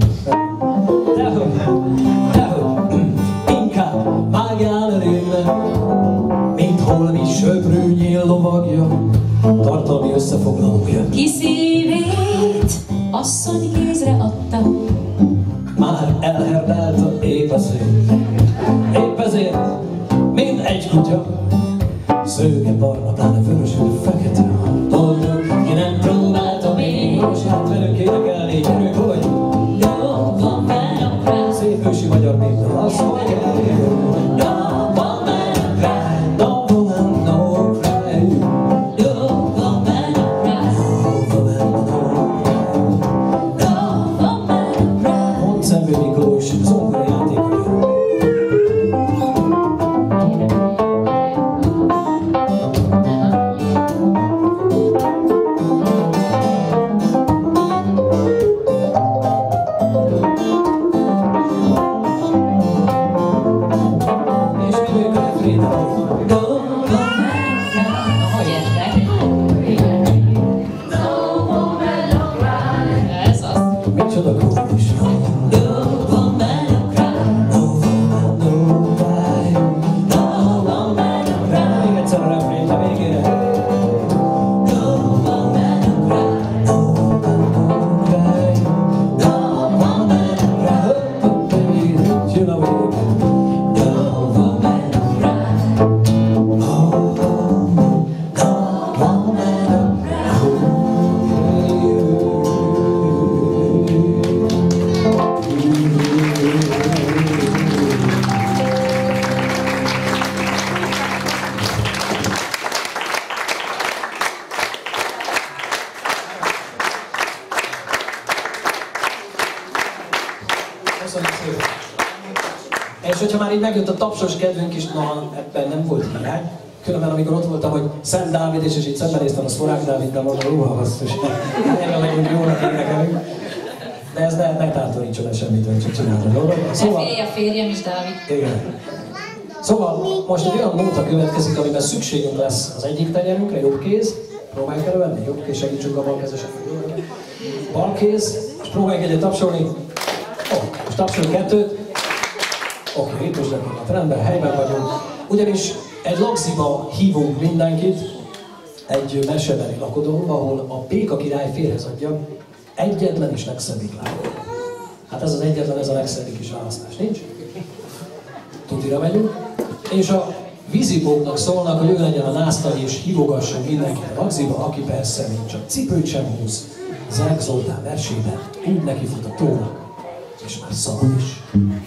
[SPEAKER 2] Dehogy, inkább vágjál elébe, mint holmi söprűnyél lovagja, tartalmi összefoglalója.
[SPEAKER 3] ki szívét asszony kézre adta,
[SPEAKER 2] Már elherdálta épp ezért. Épp ezért, mint egy kutya, szőke, barna, pláne vörös, fekete.
[SPEAKER 3] boldog ki nem próbálta még.
[SPEAKER 2] Most hát velünk énekelni, gyerünk, hogy
[SPEAKER 3] No woman no cry,
[SPEAKER 2] szép ősi magyar népdal, azt mondja.
[SPEAKER 3] no woman no cry,
[SPEAKER 2] No woman, no cry.
[SPEAKER 3] no woman no cry,
[SPEAKER 2] No woman, no cry.
[SPEAKER 3] no woman no cry.
[SPEAKER 2] Pontszemű Miklós, zongora játékos. Köszönjük szépen. És hogyha már így megjött a tapsos kedvünk is, na ebben nem volt hiány. Különben amikor ott voltam, hogy Szent Dávid és így szembenéztem a Szvorák Dáviddal, mondom, ruha basszus, erre megyünk, jónak énekelünk. De ez ne tántorítson el semmit, csak csinálni a dolgot.
[SPEAKER 4] Szóval... a férjem is Dávid.
[SPEAKER 2] Igen. Szóval most egy olyan nóta következik, amiben szükségünk lesz az egyik tenyerünkre, jobb kéz. Próbáljuk elővenni, jobb kéz, segítsünk a balkezesen. Bal kéz, és próbáljuk egyet tapsolni. Most tapsolunk kettőt. Oké, itt most gyakorlat rendben, helyben vagyunk. Ugyanis egy lagziba hívunk mindenkit, egy mesebeli lakodalomba, ahol a Béka király férhez adja egyetlen és legszebbik lányát. Hát ez az egyetlen, ez a legszebbik is választás, nincs? Tudira megyünk. És a vízibóknak szólnak, hogy ő legyen a násztany és hívogasson mindenkit a lagziba, aki persze még csak cipőt sem húz. Zerg Zoltán versében úgy neki fut a tónak, és már szalad is.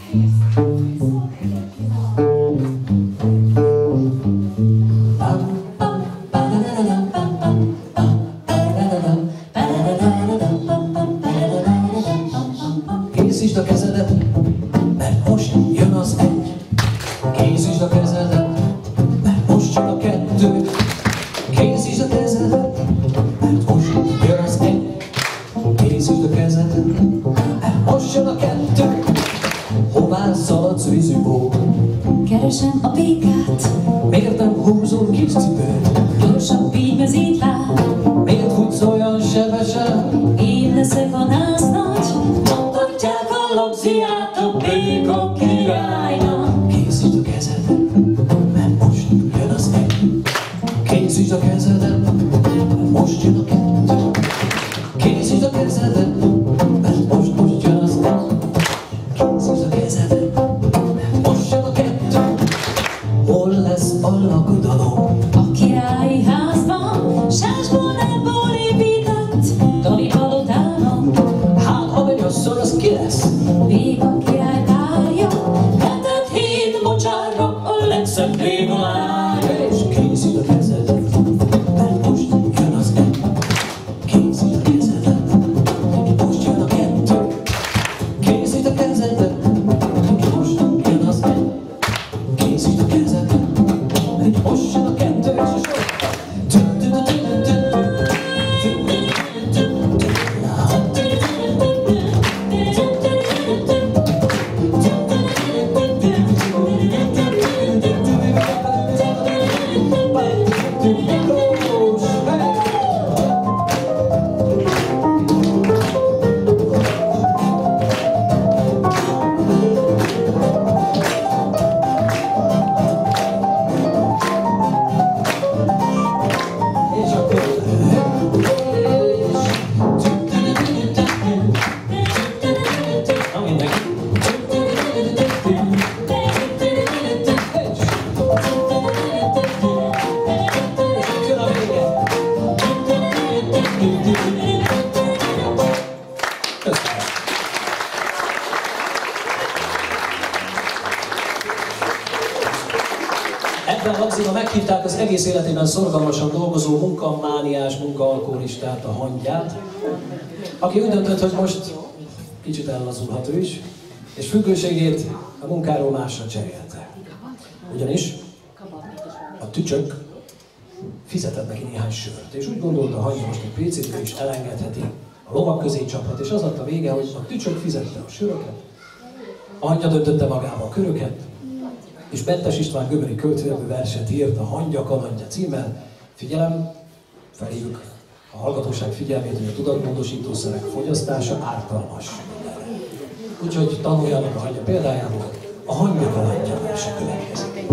[SPEAKER 2] Készítsd a kezedet, mert most jön az egy. Készítsd a kezedet, mert most jön a kettő. Készítsd a kezedet, mert most jön az egy. Készítsd a kezedet, mert most jön a kettő. Hová szaladsz, vízibó?
[SPEAKER 3] Keresem a békát,
[SPEAKER 2] Miért nem húzol kis cipőt?
[SPEAKER 3] gyorsabb így mezít láb.
[SPEAKER 2] Miért futsz olyan sebesen?
[SPEAKER 3] Én leszek a násznagy, mondhatják a lagziát a Béka királynak.
[SPEAKER 2] Készítsd a kezedet, mert most jön az egy. Készítsd a kezedet, mert most jön a kettő. Készítsd a kezedet, mert most jön az egy. Készítsd a kezedet, mert most jön a kettő. Hol lesz a lakodalom?
[SPEAKER 3] A királyi házban, sásbornából épített Dani palotának.
[SPEAKER 2] Hát, ha mennyasszony, az ki lesz?
[SPEAKER 3] Béka király párja, vetett hét mocsárra a legszebb béka lánya.
[SPEAKER 2] És készítsd a kezedet, mert most jön az egy. Készítsd a kezedet, mert most jön a kettő. Készítsd a kezedet, mert most jön az egy. Készítsd a kezedet, mert most jön a kettő. És akkor na mindenki. Jön a vége. Köszönöm. Ebben a lagziban meghívták az egész életében szorgalmasan dolgozó munkamániás, munkaalkoholistát, a hangyát, aki úgy döntött, hogy most kicsit ellazulhat ő is, és függőségét a munkáról másra cserélte. Ugyanis a tücsök fizetett neki néhány sört, és úgy gondolta, a hangya most egy picit is elengedheti, a lovak közé csaphat, és az lett a vége, hogy a tücsök fizette a söröket, a hangya döntötte magába a köröket, és Bettes István göböri költőjelből verset írt a Hangya kalandja címmel. Figyelem, felhívjuk a hallgatóság figyelmét, hogy a tudatmódosítószerek fogyasztása ártalmas mindenre. Úgyhogy tanuljanak a hangya példájából, a Hangya kalandja verse következik.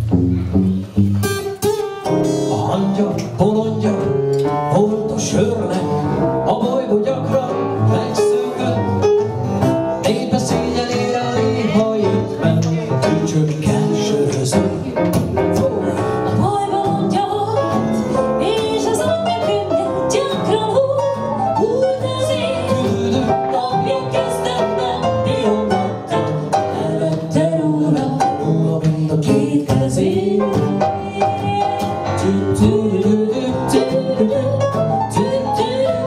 [SPEAKER 2] A hangya bolondja volt a sörnek, a bolygó gyakran megszökött. Épp a szégyenére a léha jött meg, tücsökkel sörözött.
[SPEAKER 3] A bajbolondja volt, és az anyja könnyen gyakran húlt az ég. Napja kezdett menni a mattat, elvette róla mind a két kezét. Tü-tü-tü-tü-tü-tü-tü.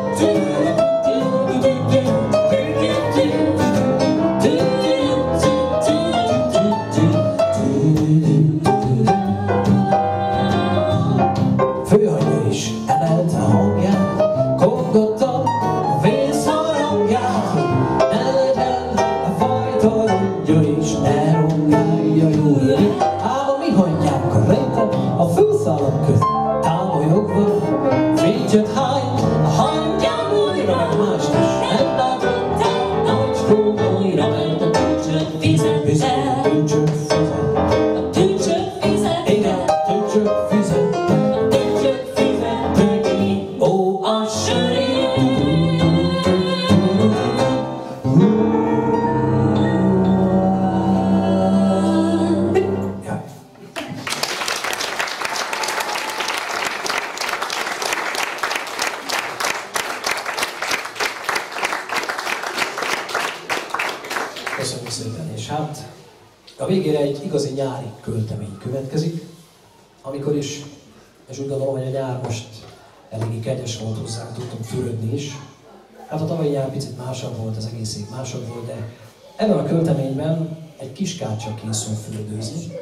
[SPEAKER 2] Köszönjük szépen, és hát a végére egy igazi nyári költemény következik, amikor is, és úgy gondolom, hogy a nyár most eléggé kegyes volt hozzánk, tudtunk fürödni is. Hát a tavalyi nyár picit másabb volt, az egész év másabb volt, de ebben a költeményben egy kiskácsa készül fürdőzni,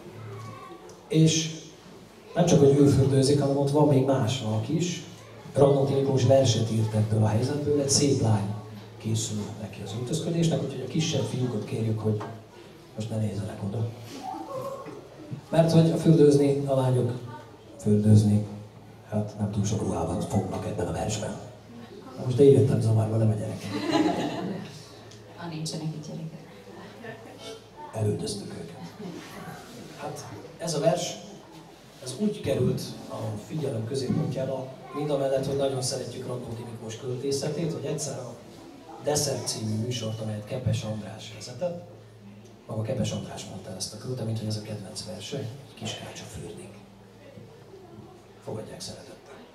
[SPEAKER 2] és nem csak, hogy ő fürdőzik, hanem ott van még más valaki is. Radnóti Miklós verset írt ebből a helyzetből, egy szép lány készül neki az öltözködésnek, úgyhogy a kisebb fiúkat kérjük, hogy most ne nézzenek oda. Mert hogy a lányok fürdőzni, hát nem túl sok ruhában fognak ebben a versben. Most de értem zavarba, nem a gyerekek.
[SPEAKER 4] Nincsenek itt gyerekek.
[SPEAKER 2] Elüldöztük őket. Hát ez a vers, ez úgy került a figyelem középpontjába, mindamellett, hogy nagyon szeretjük Radnóti Miklós költészetét, hogy egyszer a Desszert című műsort, amelyet Kepes András vezetett, maga Kepes András mondta ezt a költeményt, hogy ez a kedvenc verse, egy kiskácsa fürdék. Fogadják szeretettel.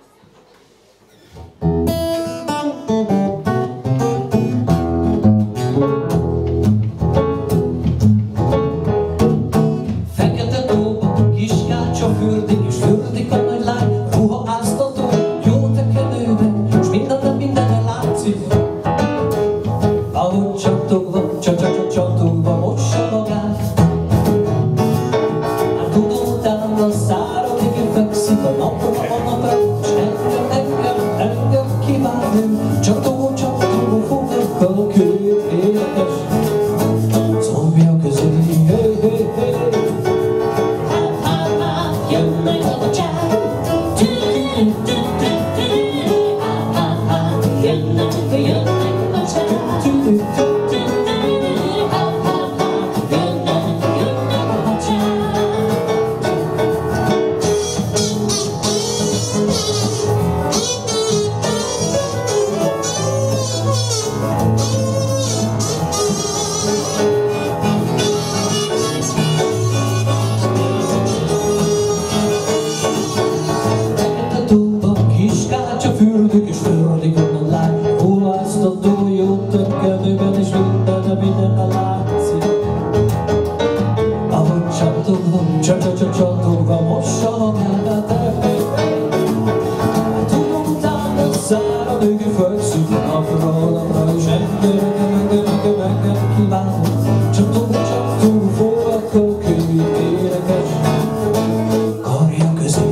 [SPEAKER 3] Fekete tóba, kiskácsa fürdik, és fürdik a nagy lány, ruha áztató, jó tekenőben, s minden látszik. Ahogy csattogva, csattogva mossa magát. Hát tudom, utána száradig fekszik a napra, s engem kíván ő. Csattogó fogakkal kőjét énekes, szomja közé, jönnek a bocsák. Jönnek a bocsák. Kiskácsa fürdik és fürdik a nagy lány, hulláztató jó tökkenőben és minden látszik. Ahogy csattogva mossa magát, tudom utána szára mögé fekszik a napra, és engem kívánok. Csattogó fogakkal kőjét énekes, karja közé.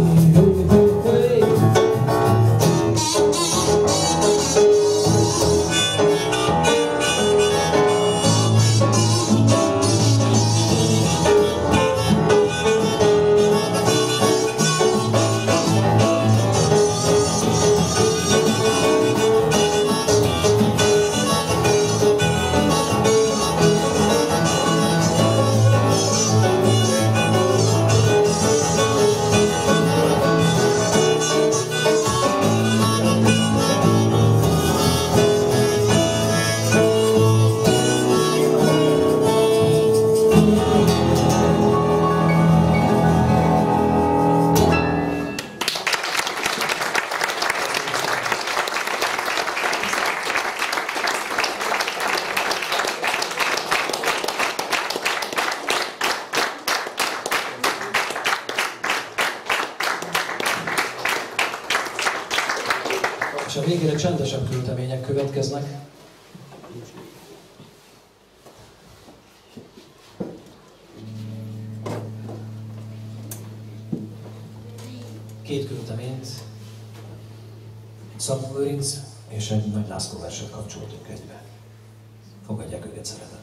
[SPEAKER 2] És a végére csendesebb költemények következnek. Két költeményt, egy Szabó Lőrinc és egy Nagy László verset kapcsoltunk egybe. Fogadják őket szeretettel.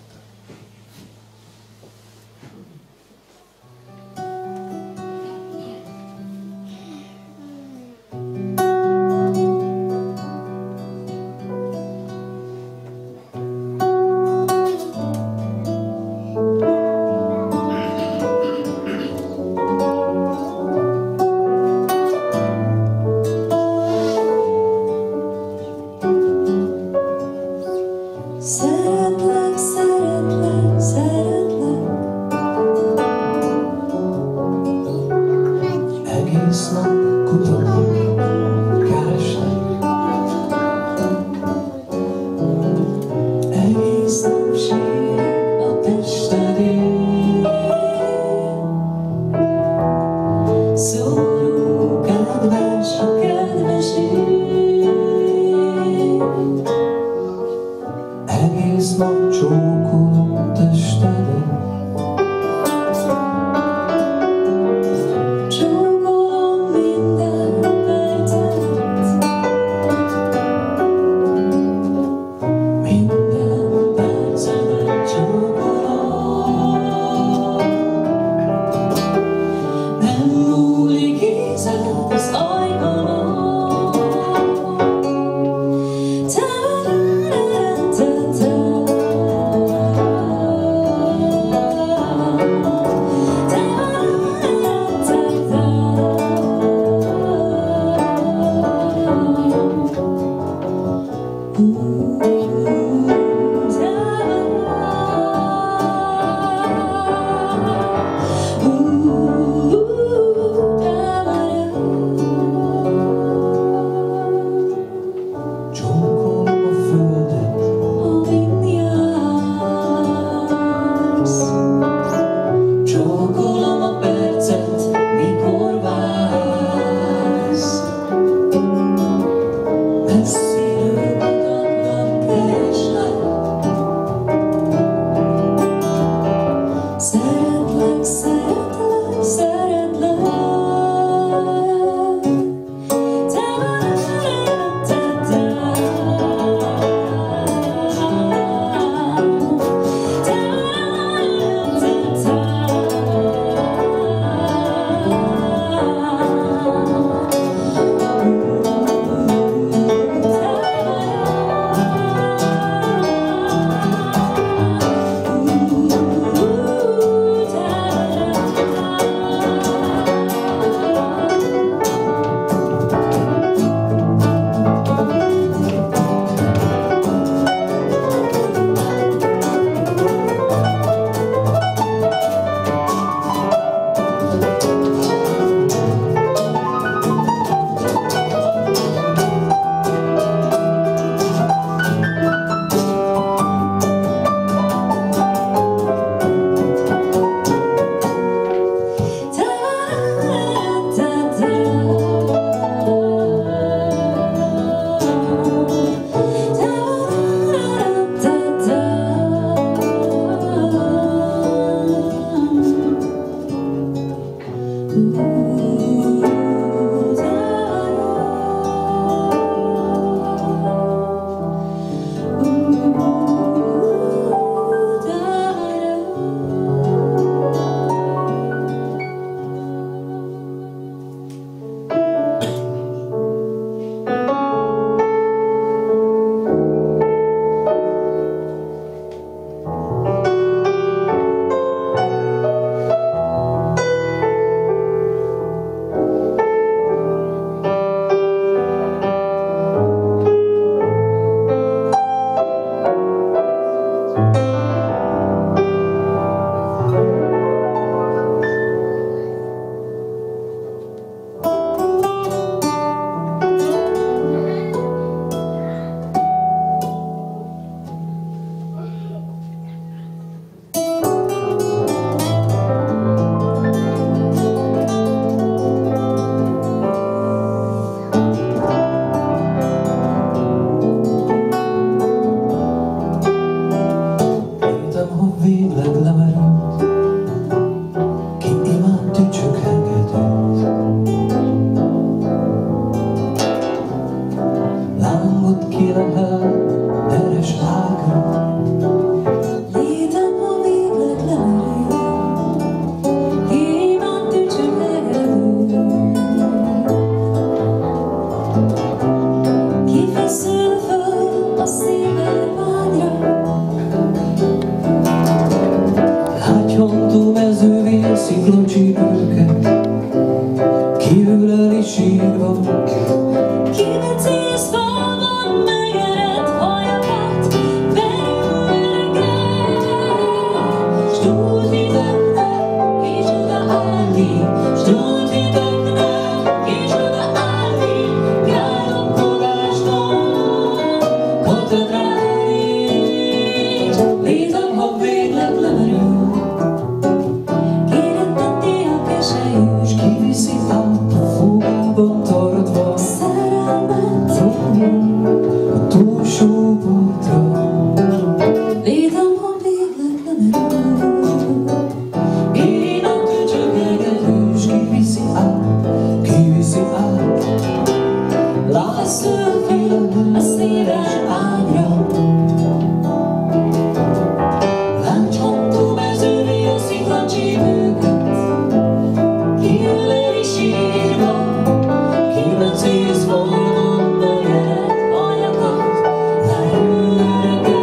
[SPEAKER 5] Szeretlek,
[SPEAKER 3] Kivetés volna, megeret hajakat, leülnek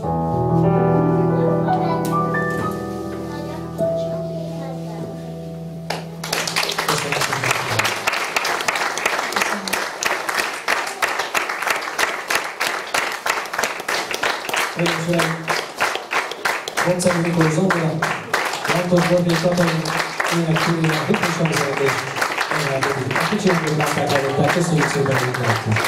[SPEAKER 2] Bonczai Mikor zongora, Lantos Borbély Katalin ének túlén a hipos hangzeret és a kicsi hangzót látták előtt, köszönjük szépen, hogy itt lehetünk.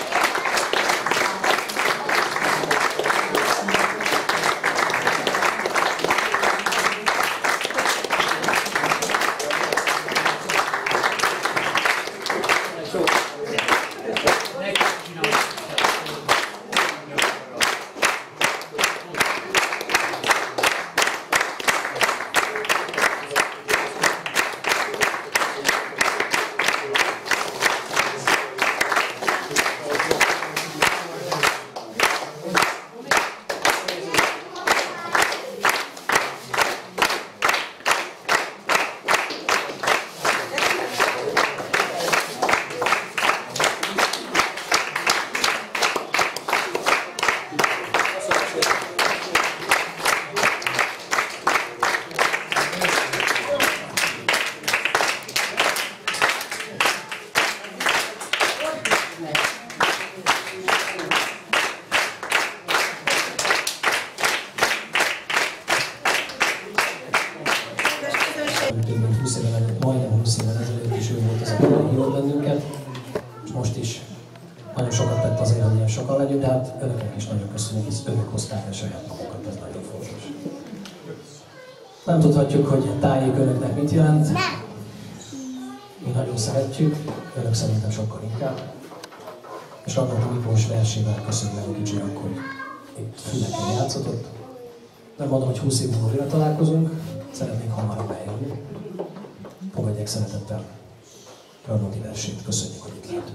[SPEAKER 2] Majdnem 20 éven ezelőtt is ő volt az, aki hívott bennünket, és most is nagyon sokat tett azért, hogy ilyen sokan legyünk, de hát önöknek is nagyon köszönjük, hisz önök hozták el saját magukat, ez nagyon fontos. Nem tudhatjuk, hogy tájék önöknek mit jelent. Mi nagyon szeretjük, önök szerintem sokkal inkább. És Radnóti Miklós versével köszönjük meg a kicsinek, hogy itt Füleken játszott. Nem mondom, hogy 20 év múlva újra találkozunk, szeretnénk hamarabb eljönni. Fogadják szeretettel Radnóti versét, köszönjük, hogy itt lehetünk.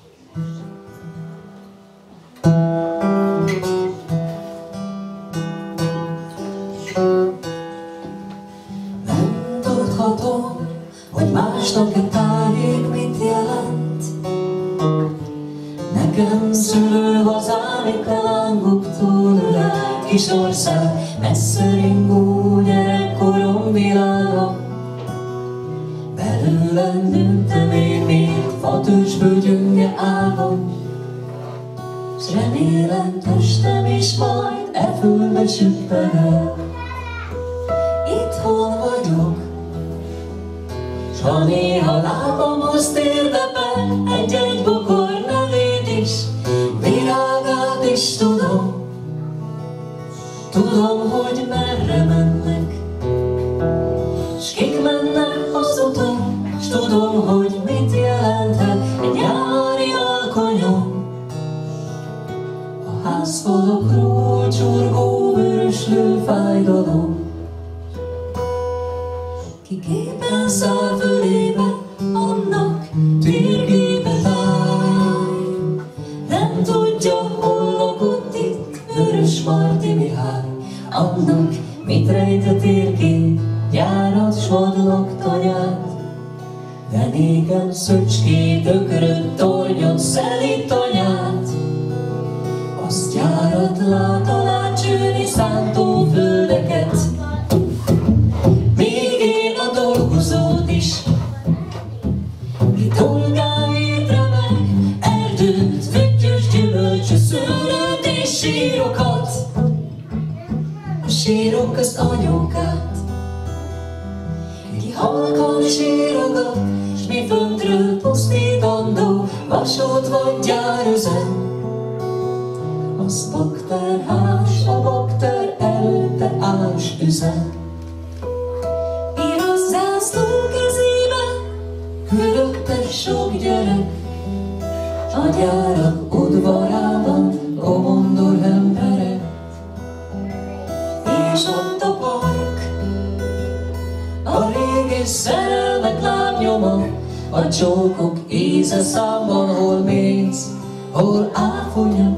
[SPEAKER 3] Nem tudhatom, hogy másnak a tájék mit jelent. Nekem szülőhazám itt a lángok túl ülelt kis ország, messze ringó gyerekkorom világa. Belőlem nőttem én még fatősből gyönge állom, s remélem testem is majd e földbe süpped el. Itthon vagyok, s ha néha lábamhoz térdepel egy-egy bokor nevét is, virágát is tudom, hogy merre mennek, s kik mennek az uton, s tudom, hogy mit jelenthet egy nyári alkonyon. A házfalakról csorgó vöröslő fájdalom, ki képen száll fölébe, annak térképe táj. Nem tudja, hol lakott itt Vörösmarty Mihály, annak mit rejt a térkép, gyárat s vadlaktanyát. De nékem szöcskét, ökröt, tornyot, szelít anyát, azt gyárat lát alá csőni szántó földeket. Még én a dolgozót is, ki dolgáért remek, erdőt, füttyös gyümölcsű szőlőt és sírokat. A sírok közt anyókát, ki halkan sírogat, s mi föntről pusztítandó vasút vagy gyárüzem. Az bakterhás, a bakter előtte ás üzem. Piros zászló kezébe, körötte sok gyerek, a gyárak udvarában komondor emberek. És ott a park, a régi szerelmek lábnyoma, a csókok íze számban, hol mész, hol áfonya.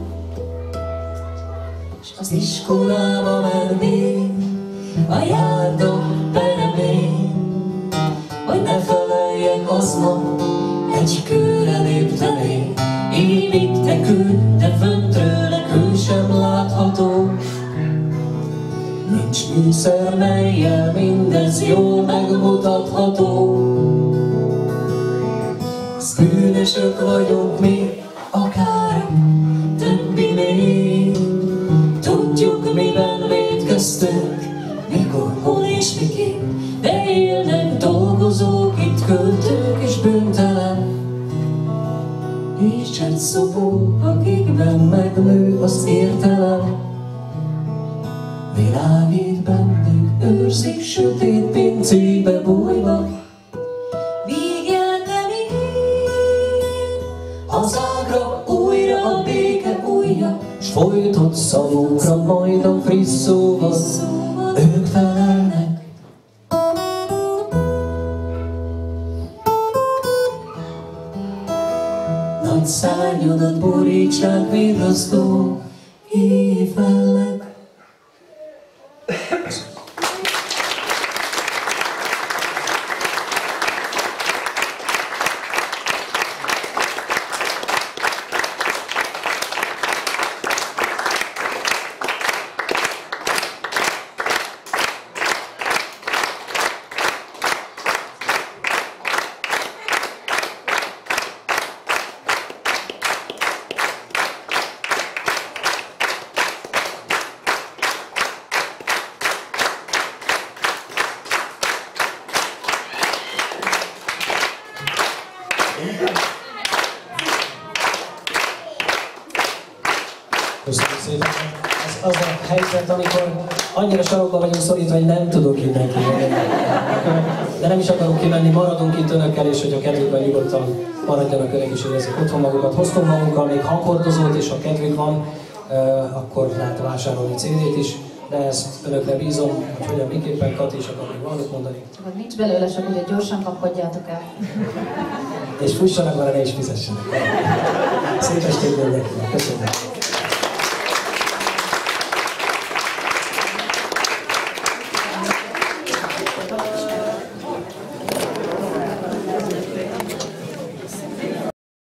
[SPEAKER 3] S az iskolába mennék, a járda peremén, hogy ne feleljek aznap, egy kőre léptenék. Így mit te kő, de föntről kő sem látható,
[SPEAKER 2] Nincs műszer, mellyel mindez jól megmutatható. Bűnösök vagyunk mi, akár többinél. Tudjuk, miben vétkeztünk, mikor, hol és miképp. De élnek dolgozók, itt költők és bűntelen. És csetszopó, akikben megnő az értelem. Világít bennük, őrzik sötét pincébe bújva. Míg el nem ér, hazánkra újra a béke ujja, s folytott szavukra majd a friss szóval ők felelnek. Nagy szárnyodat borítsák virrasztó évellek. Köszönöm szépen. Ez az a helyzet, amikor annyira sarokba vagyunk szorítva, hogy nem tudok innen kimenni. De nem is akarok kimenni, maradunk itt önökkel, és hogy a kedvükben nyugodtan maradjanak önök is, érezzék otthon magukat. Hoztunk magunkkal még hanghordozót, és ha kedvük van, akkor lehet vásárolni CD-t is. De ezt önökre bízom, hogy hogyan, miképpen. Kati is akar még valamit mondani.
[SPEAKER 4] Csak nincs belőle sok, hogy gyorsan kapkodjátok el.
[SPEAKER 2] És fussanak vele, ne is fizessenek. Szép estét mindenkinek. Köszönöm.